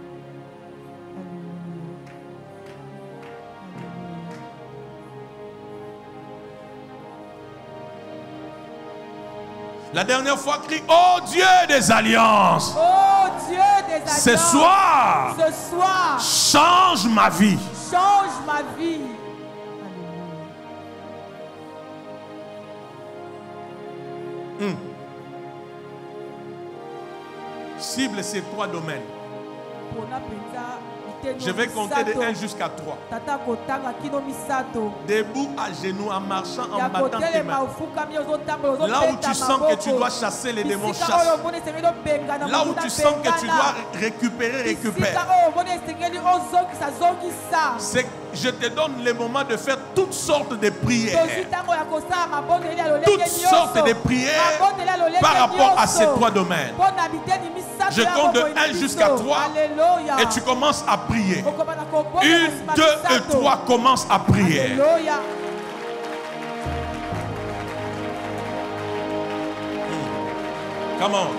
La dernière fois, crie, ô Dieu des alliances. Ô Dieu des alliances. Ce soir. Ce soir. Change ma vie. Change ma vie. Hum. Cible ces trois domaines. Je vais compter de un jusqu'à trois. Debout à genoux, en marchant, en battant tes mains. Là où tu sens que tu dois chasser les démons, chasse. Là où tu sens que tu dois récupérer, récupère. C'est je te donne le moment de faire toutes sortes de prières. Toutes sortes de prières par rapport à ces trois domaines. Je compte de un jusqu'à trois et tu commences à prier. Une, deux et trois, commence à prier. Come on.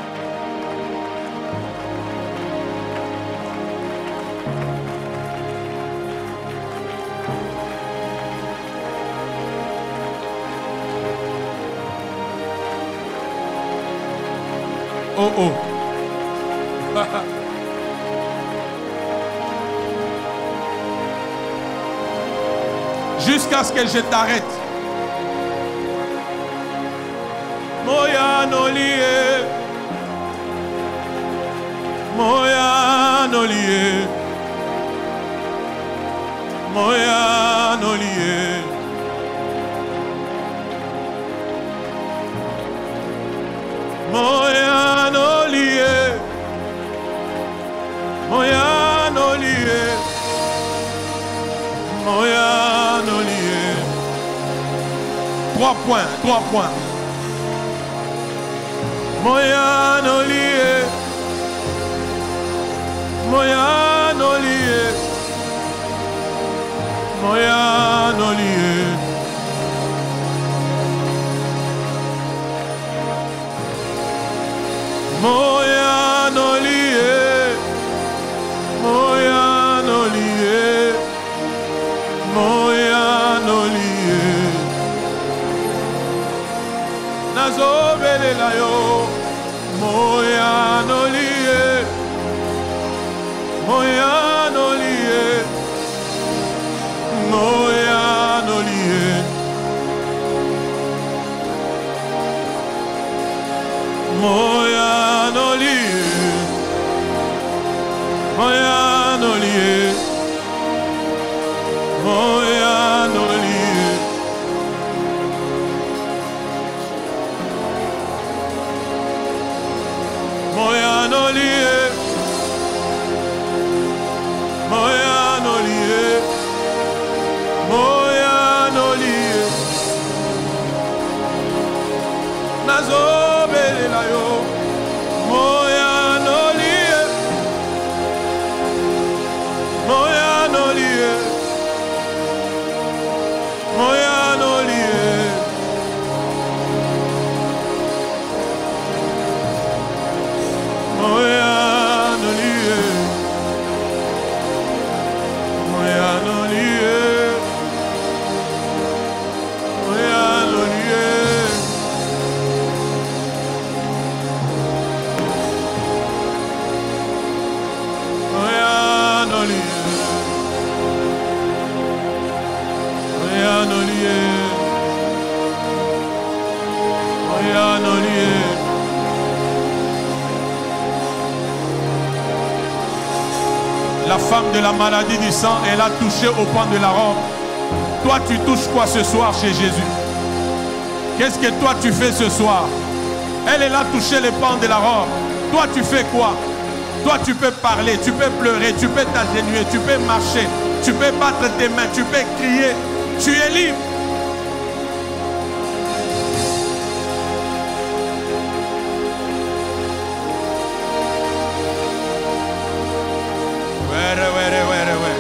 Oh oh. Jusqu'à ce que je t'arrête. Moya nolie. Moya nolie. Moya nolie. Moya nolie. Moya nolie. Moya nolie. Trois points, trois points. Moya nolie. Moya nolie. Moya nolie. Moya nolie. Moya nolie. Moya nolie. Nazobele la yo. Moya nolie. Moya nolie. Moya nolie. Moya nolie. Moya nolie. Moya nolie. Moya nolie. Moya nolie. Moya nolie. Nazobele la yo. Moya nolie. Moya nolie. Moya nolie. Moya nolie. Moya nolie. Moya nolie. Moya nolie. Moya nolie. Moya nolie. La femme de la maladie du sang, elle a touché au pan de la robe. Toi, tu touches quoi ce soir chez Jésus? Qu'est-ce que toi tu fais ce soir? Elle, elle a touché le pan de la robe. Toi, tu fais quoi? Toi, tu peux parler, tu peux pleurer, tu peux t'agenouiller, tu peux marcher, tu peux battre tes mains, tu peux crier. Tu es libre. Ouais, ouais, ouais, ouais, ouais.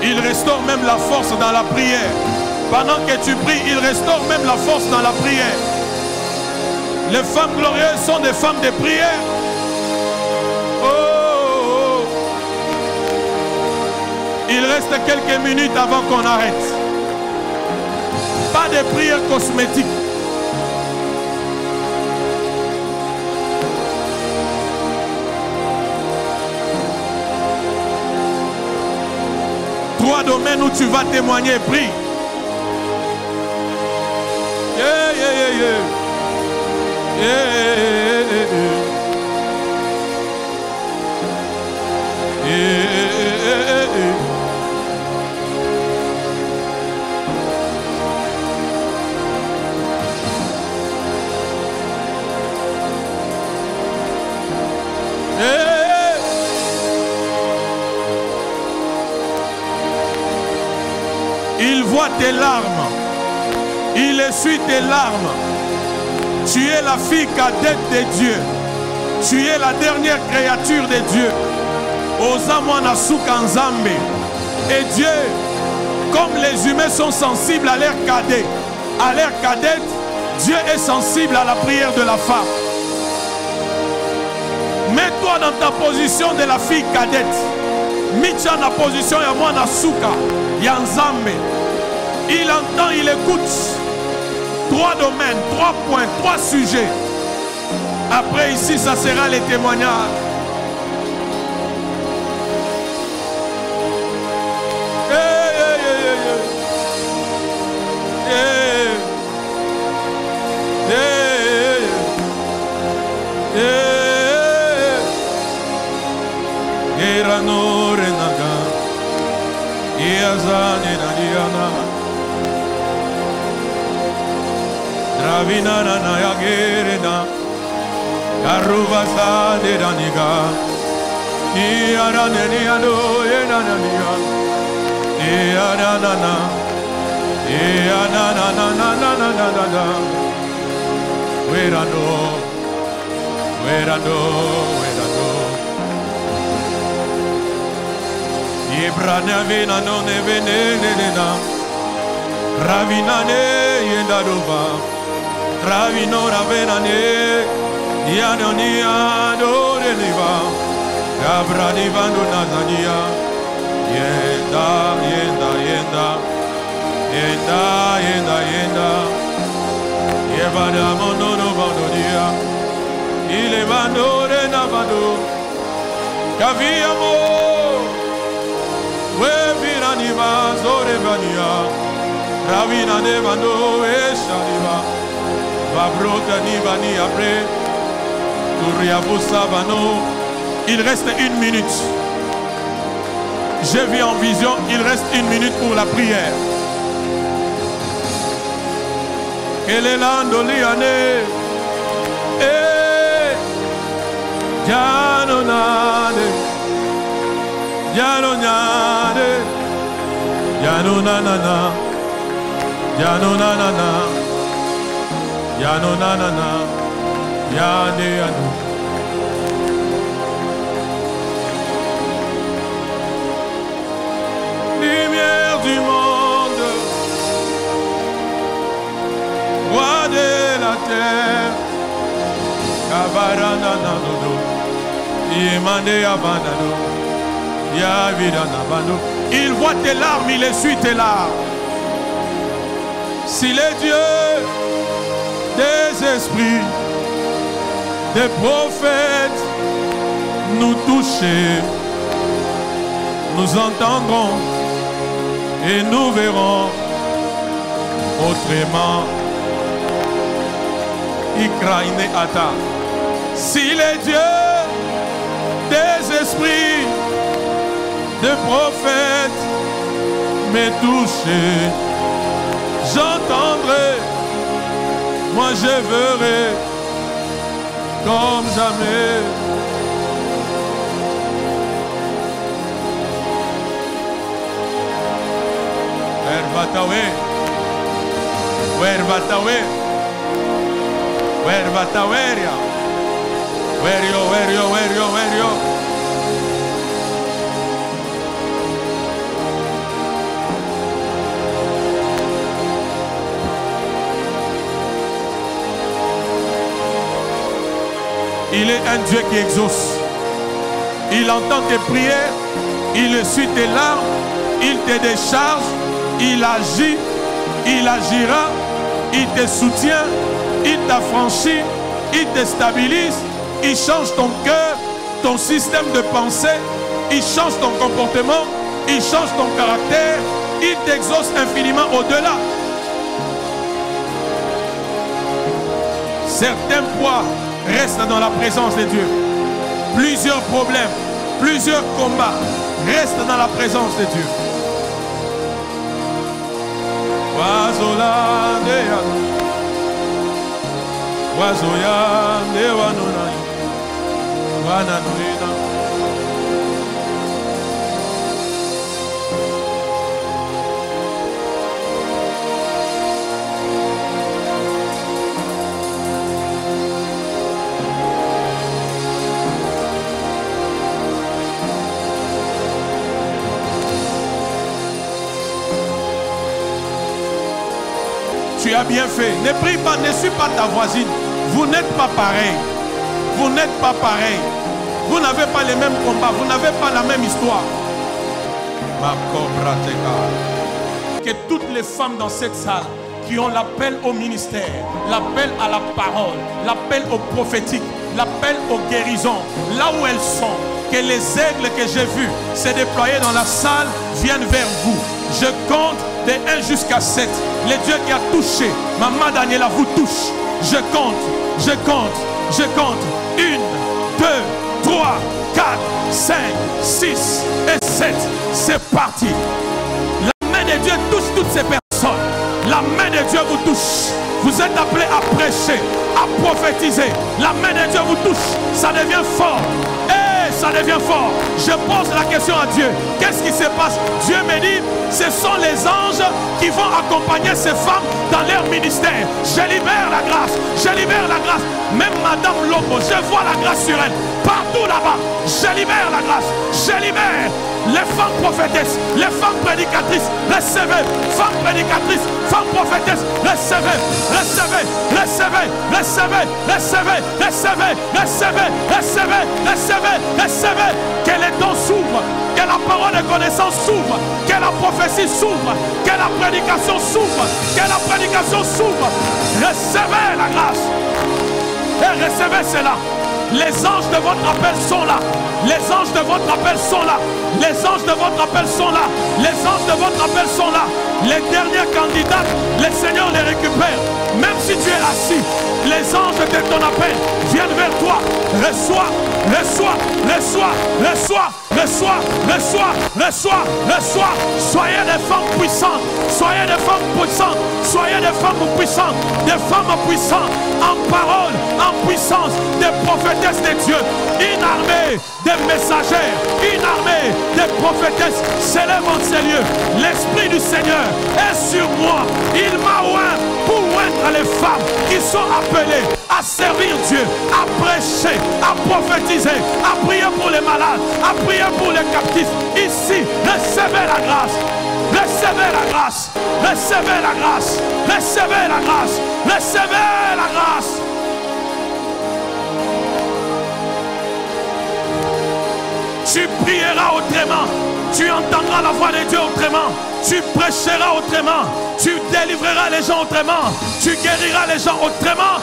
Il restaure même la force dans la prière. Pendant que tu pries, il restaure même la force dans la prière. Les femmes glorieuses sont des femmes de prière. Oh, oh, oh. Il reste quelques minutes avant qu'on arrête. Pas de prière cosmétique. Trois domaines où tu vas témoigner, prie. Yeah, yeah, yeah, yeah. Yeah, yeah, yeah, yeah. Yeah, yeah, yeah, yeah. Il voit tes larmes. Il essuie tes larmes. Tu es la fille cadette de Dieu. Tu es la dernière créature de Dieu. Osamwana Sukanzambe. Et Dieu, comme les humains sont sensibles à l'air cadet, à l'air cadette, Dieu est sensible à la prière de la femme. Mets-toi dans ta position de la fille cadette. Mitcha na position ya mwana suka ya Nzambe. Il entend, il écoute. Trois domaines, trois points, trois sujets. Après ici, ça sera les témoignages. Hey, hey, hey, hey, hey. Hey, hey, hey. Erano renaga, iazane nadiana, dravina na yagerena, karuvasa de daniga, iarane niano enanania, ianana, ianana na na na na na na, werano, werano, werano. Ibrana vena non e venena, ravinane yendadova, ravinora venane, yanonia doreliva, cabra divando nazania, yenda, yenda, yenda, yenda, yenda, yenda, yevada monono bandonia, il est bandore navado, caviamo. We viraniva zore vania, ravina nevano e shaniva, va brota nivani après, turiabu savano. Il reste une minute. J'ai vu en vision, il reste une minute pour la prière. Kelelando-liane, eh, janonade. Yano nyade, yano nanana, yano nanana, yano nanana, yane yano. Lumière du monde, roi de la terre, kabarana nanodo, yemande abanado. Il voit tes larmes, il essuie tes larmes. Si les dieux des esprits, des prophètes nous touchent, nous entendrons et nous verrons autrement. Ikraine Ata. Si les dieux des esprits, des prophètes me toucher, j'entendrai, moi je verrai comme jamais. Verbatawe, verbatawe, verbataweria, verio, verio, verio, verio. Il est un Dieu qui exauce. Il entend tes prières, il essuie tes larmes, il te décharge, il agit, il agira, il te soutient, il t'affranchit, il te stabilise, il change ton cœur, ton système de pensée, il change ton comportement, il change ton caractère, il t'exauce infiniment au-delà. Certains poids restent dans la présence de Dieu. Plusieurs problèmes, plusieurs combats restent dans la présence de Dieu. Tu as bien fait. Ne prie pas, ne suis pas ta voisine. Vous n'êtes pas pareil. Vous n'êtes pas pareil. Vous n'avez pas les mêmes combats. Vous n'avez pas la même histoire. Que toutes les femmes dans cette salle qui ont l'appel au ministère, l'appel à la parole, l'appel au prophétique, l'appel aux guérisons, là où elles sont, que les aigles que j'ai vus se déployer dans la salle viennent vers vous. Je compte de un jusqu'à sept. Le Dieu qui a touché Maman Daniela vous touche. Je compte, je compte, je compte. Une, deux, trois, quatre, cinq, six et sept. C'est parti. La main de Dieu touche toutes ces personnes. La main de Dieu vous touche. Vous êtes appelés à prêcher, à prophétiser. La main de Dieu vous touche. Ça devient fort. Et ça devient fort. Je pose la question à Dieu. Qu'est-ce qui se passe? Dieu me dit, ce sont les anges qui vont accompagner ces femmes dans leur ministère. Je libère la grâce. Je libère la grâce. Même Madame Lobo, je vois la grâce sur elle. Partout là-bas, je libère la grâce. Je libère les femmes prophétesses, les femmes prédicatrices. Recevez, femmes prédicatrices, femmes prophétesses. Recevez, recevez, recevez, recevez, recevez, recevez, recevez, recevez, recevez, recevez. Que les dons s'ouvrent, que la parole de connaissance s'ouvre, que la prophétie s'ouvre, que la prédication s'ouvre, que la prédication s'ouvre. Recevez la grâce et recevez cela. Les anges de votre appel sont là. Les anges de votre appel sont là. Les anges de votre appel sont là. Les anges de votre appel sont là. Les derniers candidats, le Seigneur les récupère. Même si tu es assis, les anges de ton appel viennent vers toi. Reçois, reçois, reçois, reçois, reçois, reçois, reçois, reçois. Soyez des femmes puissantes. Soyez des femmes puissantes. Soyez des femmes puissantes. Des femmes puissantes en parole, en puissance, des prophétesses de Dieu. Une armée des messagères, une armée des prophétesses s'élève en ces lieux. L'Esprit du Seigneur est sur moi. Il m'a oint pour oindre les femmes qui sont appelées à servir Dieu, à prêcher, à prophétiser, à prier pour les malades, à prier pour les captifs. Ici, recevez la grâce. Recevez la grâce. Recevez la grâce. Recevez la grâce. Recevez la grâce. Tu prieras autrement. Tu entendras la voix de Dieu autrement. Tu prêcheras autrement. Tu délivreras les gens autrement. Tu guériras les gens autrement.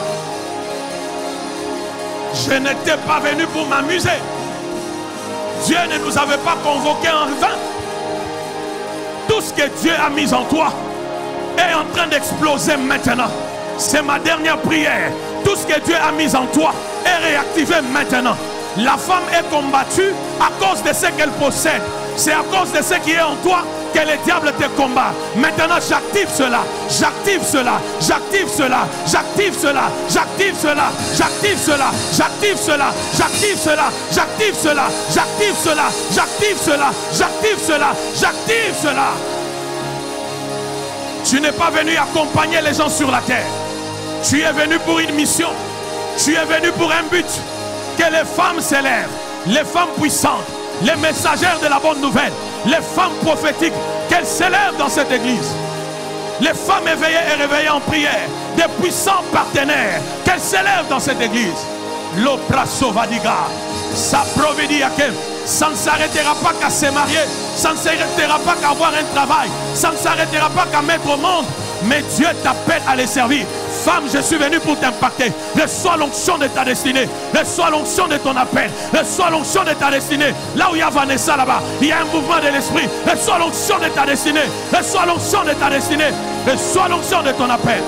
Je n'étais pas venu pour m'amuser. Dieu ne nous avait pas convoqués en vain. Tout ce que Dieu a mis en toi est en train d'exploser maintenant. C'est ma dernière prière. Tout ce que Dieu a mis en toi est réactivé maintenant. La femme est combattue à cause de ce qu'elle possède. C'est à cause de ce qui est en toi que le diable te combat. Maintenant, j'active cela, j'active cela, j'active cela, j'active cela, j'active cela, j'active cela, j'active cela, j'active cela, j'active cela, j'active cela, j'active cela, j'active cela, j'active cela. Tu n'es pas venu accompagner les gens sur la terre. Tu es venu pour une mission. Tu es venu pour un but. Que les femmes s'élèvent, les femmes puissantes, les messagères de la bonne nouvelle, les femmes prophétiques, qu'elles s'élèvent dans cette église. Les femmes éveillées et réveillées en prière, des puissants partenaires, qu'elles s'élèvent dans cette église. L'opraso vadiga. Ça provédia que ça ne s'arrêtera pas qu'à se marier, ça ne s'arrêtera pas qu'à avoir un travail, ça ne s'arrêtera pas qu'à mettre au monde, mais Dieu t'appelle à les servir. Femme, je suis venu pour t'impacter. Reçois l'onction de ta destinée. Reçois l'onction de ton appel. Reçois l'onction de ta destinée. Là où il y a Vanessa là-bas, il y a un mouvement de l'esprit. Reçois l'onction de ta destinée. Reçois l'onction de ta destinée. Reçois l'onction de ton appel.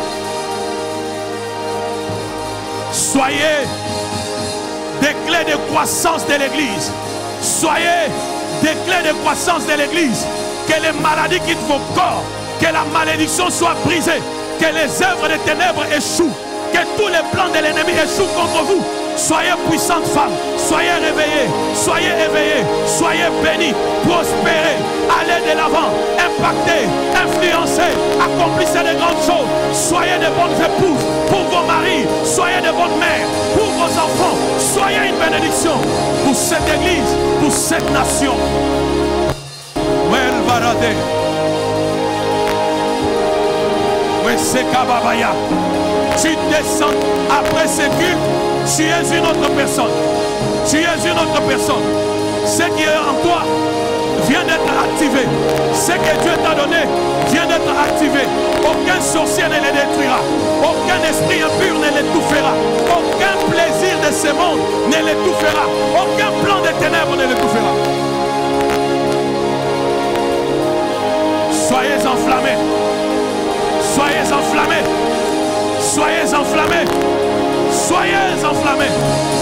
Soyez des clés de croissance de l'église. Soyez des clés de croissance de l'église. Que les maladies quittent vos corps. Que la malédiction soit brisée. Que les œuvres des ténèbres échouent. Que tous les plans de l'ennemi échouent contre vous. Soyez puissantes femmes. Soyez réveillées. Soyez éveillées. Soyez bénies. Prospérez. Allez de l'avant. Impactez. Influencez. Accomplissez de grandes choses. Soyez de bonnes épouses pour vos maris. Soyez de bonnes mères pour vos enfants. Soyez une bénédiction pour cette église, pour cette nation. Tu descends après ce culte, tu es une autre personne. Tu es une autre personne. Ce qui est en toi vient d'être activé. Ce que Dieu t'a donné vient d'être activé. Aucun sorcier ne les détruira. Aucun esprit impur ne l'étouffera. Aucun plaisir de ce monde ne l'étouffera. Aucun plan de ténèbres ne l'étouffera. Soyez enflammés. Soyez enflammés. Soyez enflammés. Soyez enflammés.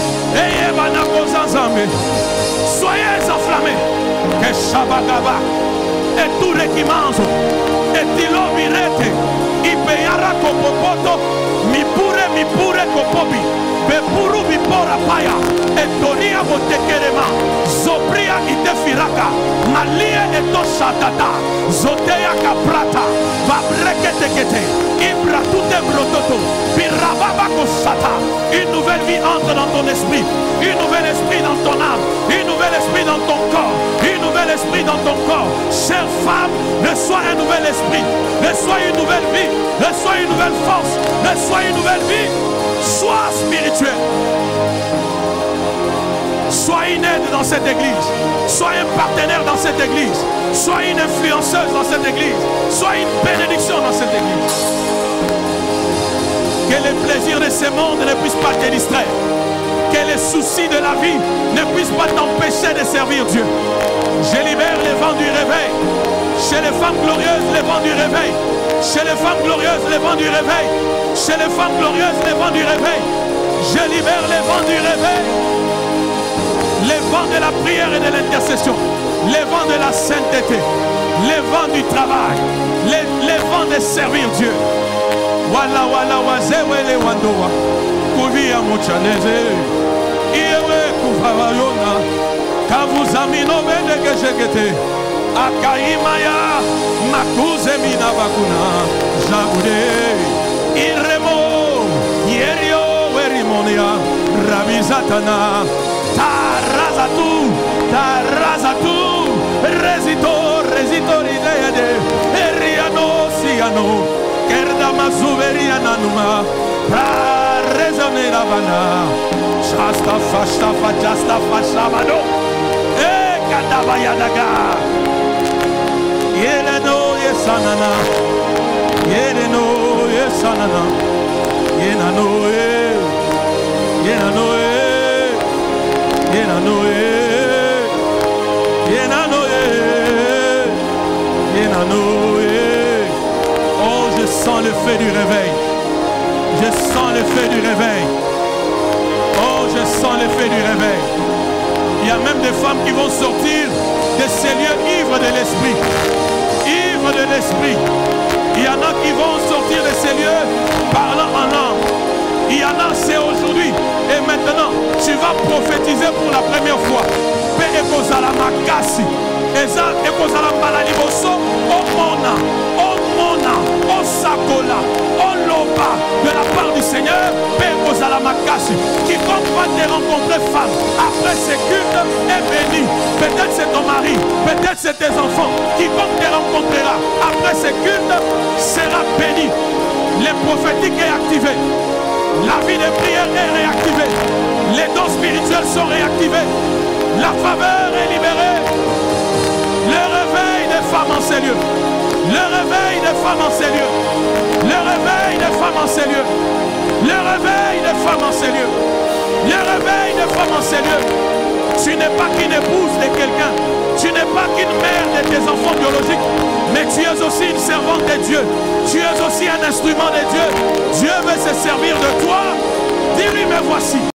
Soyez enflammés. Que Shabagaba et tout qui mange et tilo mirete y peyara copopoto mi pure mi pure copobi bepuru mi pora paya et toria botekerema zopria ite firaka malia eto shatata zoteya kaprata babrekete kete ibra tout brototo birababa kosata. Une nouvelle vie entre dans ton esprit, une nouvelle esprit dans ton âme, une nouvelle esprit dans ton corps, une nouvel esprit dans ton corps. Chère femme, reçois un nouvel esprit, reçois une nouvelle vie, reçois une nouvelle force, reçois une nouvelle vie. Sois spirituel. Sois une aide dans cette église. Sois un partenaire dans cette église. Sois une influenceuse dans cette église. Sois une bénédiction dans cette église. Que les plaisirs de ce monde ne puissent pas te distraire. Que les soucis de la vie ne puissent pas t'empêcher de servir Dieu. Je libère les vents du réveil. Chez les femmes glorieuses, les vents du réveil. Chez les femmes glorieuses, les vents du réveil. Chez les femmes glorieuses, les vents du réveil. Je libère les vents du réveil. Les vents de la prière et de l'intercession. Les vents de la sainteté. Les vents du travail. Les, les vents de servir Dieu. Wala wala wazewele wandoa. Kuvia mochaneze. Iwe kufavayona. Kavuzamino vende keshekete. Akaimaya makuze mina bakuna. Jagude. Iremo. Yerio werimonia. Rabizatana. Tarazatu. Tarazatu. Resito. Resito rideyade. Eriano siano. Kerda mazuveria nanuma. Pra rezonera bana. Shasta fashta fajasta fashamano. E kadabaya daga. Yeleno yesanana. Yeleno yesanana. Yenano e. Yenano e. Yenano e. Yenano e. Yenano e. Oh, je sens le feu du réveil. Je sens le feu du réveil. Oh, je sens le feu du réveil. Il y a même des femmes qui vont sortir de ces lieux ivres de l'esprit. Ivres de l'esprit. Il y en a qui vont sortir de ces lieux parlant en langue. Il y en a, c'est aujourd'hui. Et maintenant, tu vas prophétiser pour la première fois. Pe ekozala makasi. Eza ekozala malaliboso. Omona. Omona. Osakola. Oloba. De la part du Seigneur. Pe ekozala makasi. Quiconque va te rencontrer femme après ce culte est béni. Peut-être c'est ton mari. Peut-être c'est tes enfants. Quiconque te rencontrera après ce culte sera béni. Le prophétique est activé. La vie de prière est réactivée. Les dons spirituels sont réactivés. La faveur est libérée. Le réveil des femmes en ces lieux. Le réveil des femmes en ces lieux. Le réveil des femmes en ces lieux. Le réveil des femmes en ces lieux. Le réveil des femmes en ces lieux. Tu n'es pas qu'une épouse de quelqu'un. Tu n'es pas qu'une mère de tes enfants biologiques. Mais tu es aussi une servante de Dieu. Tu es aussi un instrument de Dieu. Dieu veut se servir de toi. Dis-lui, me voici.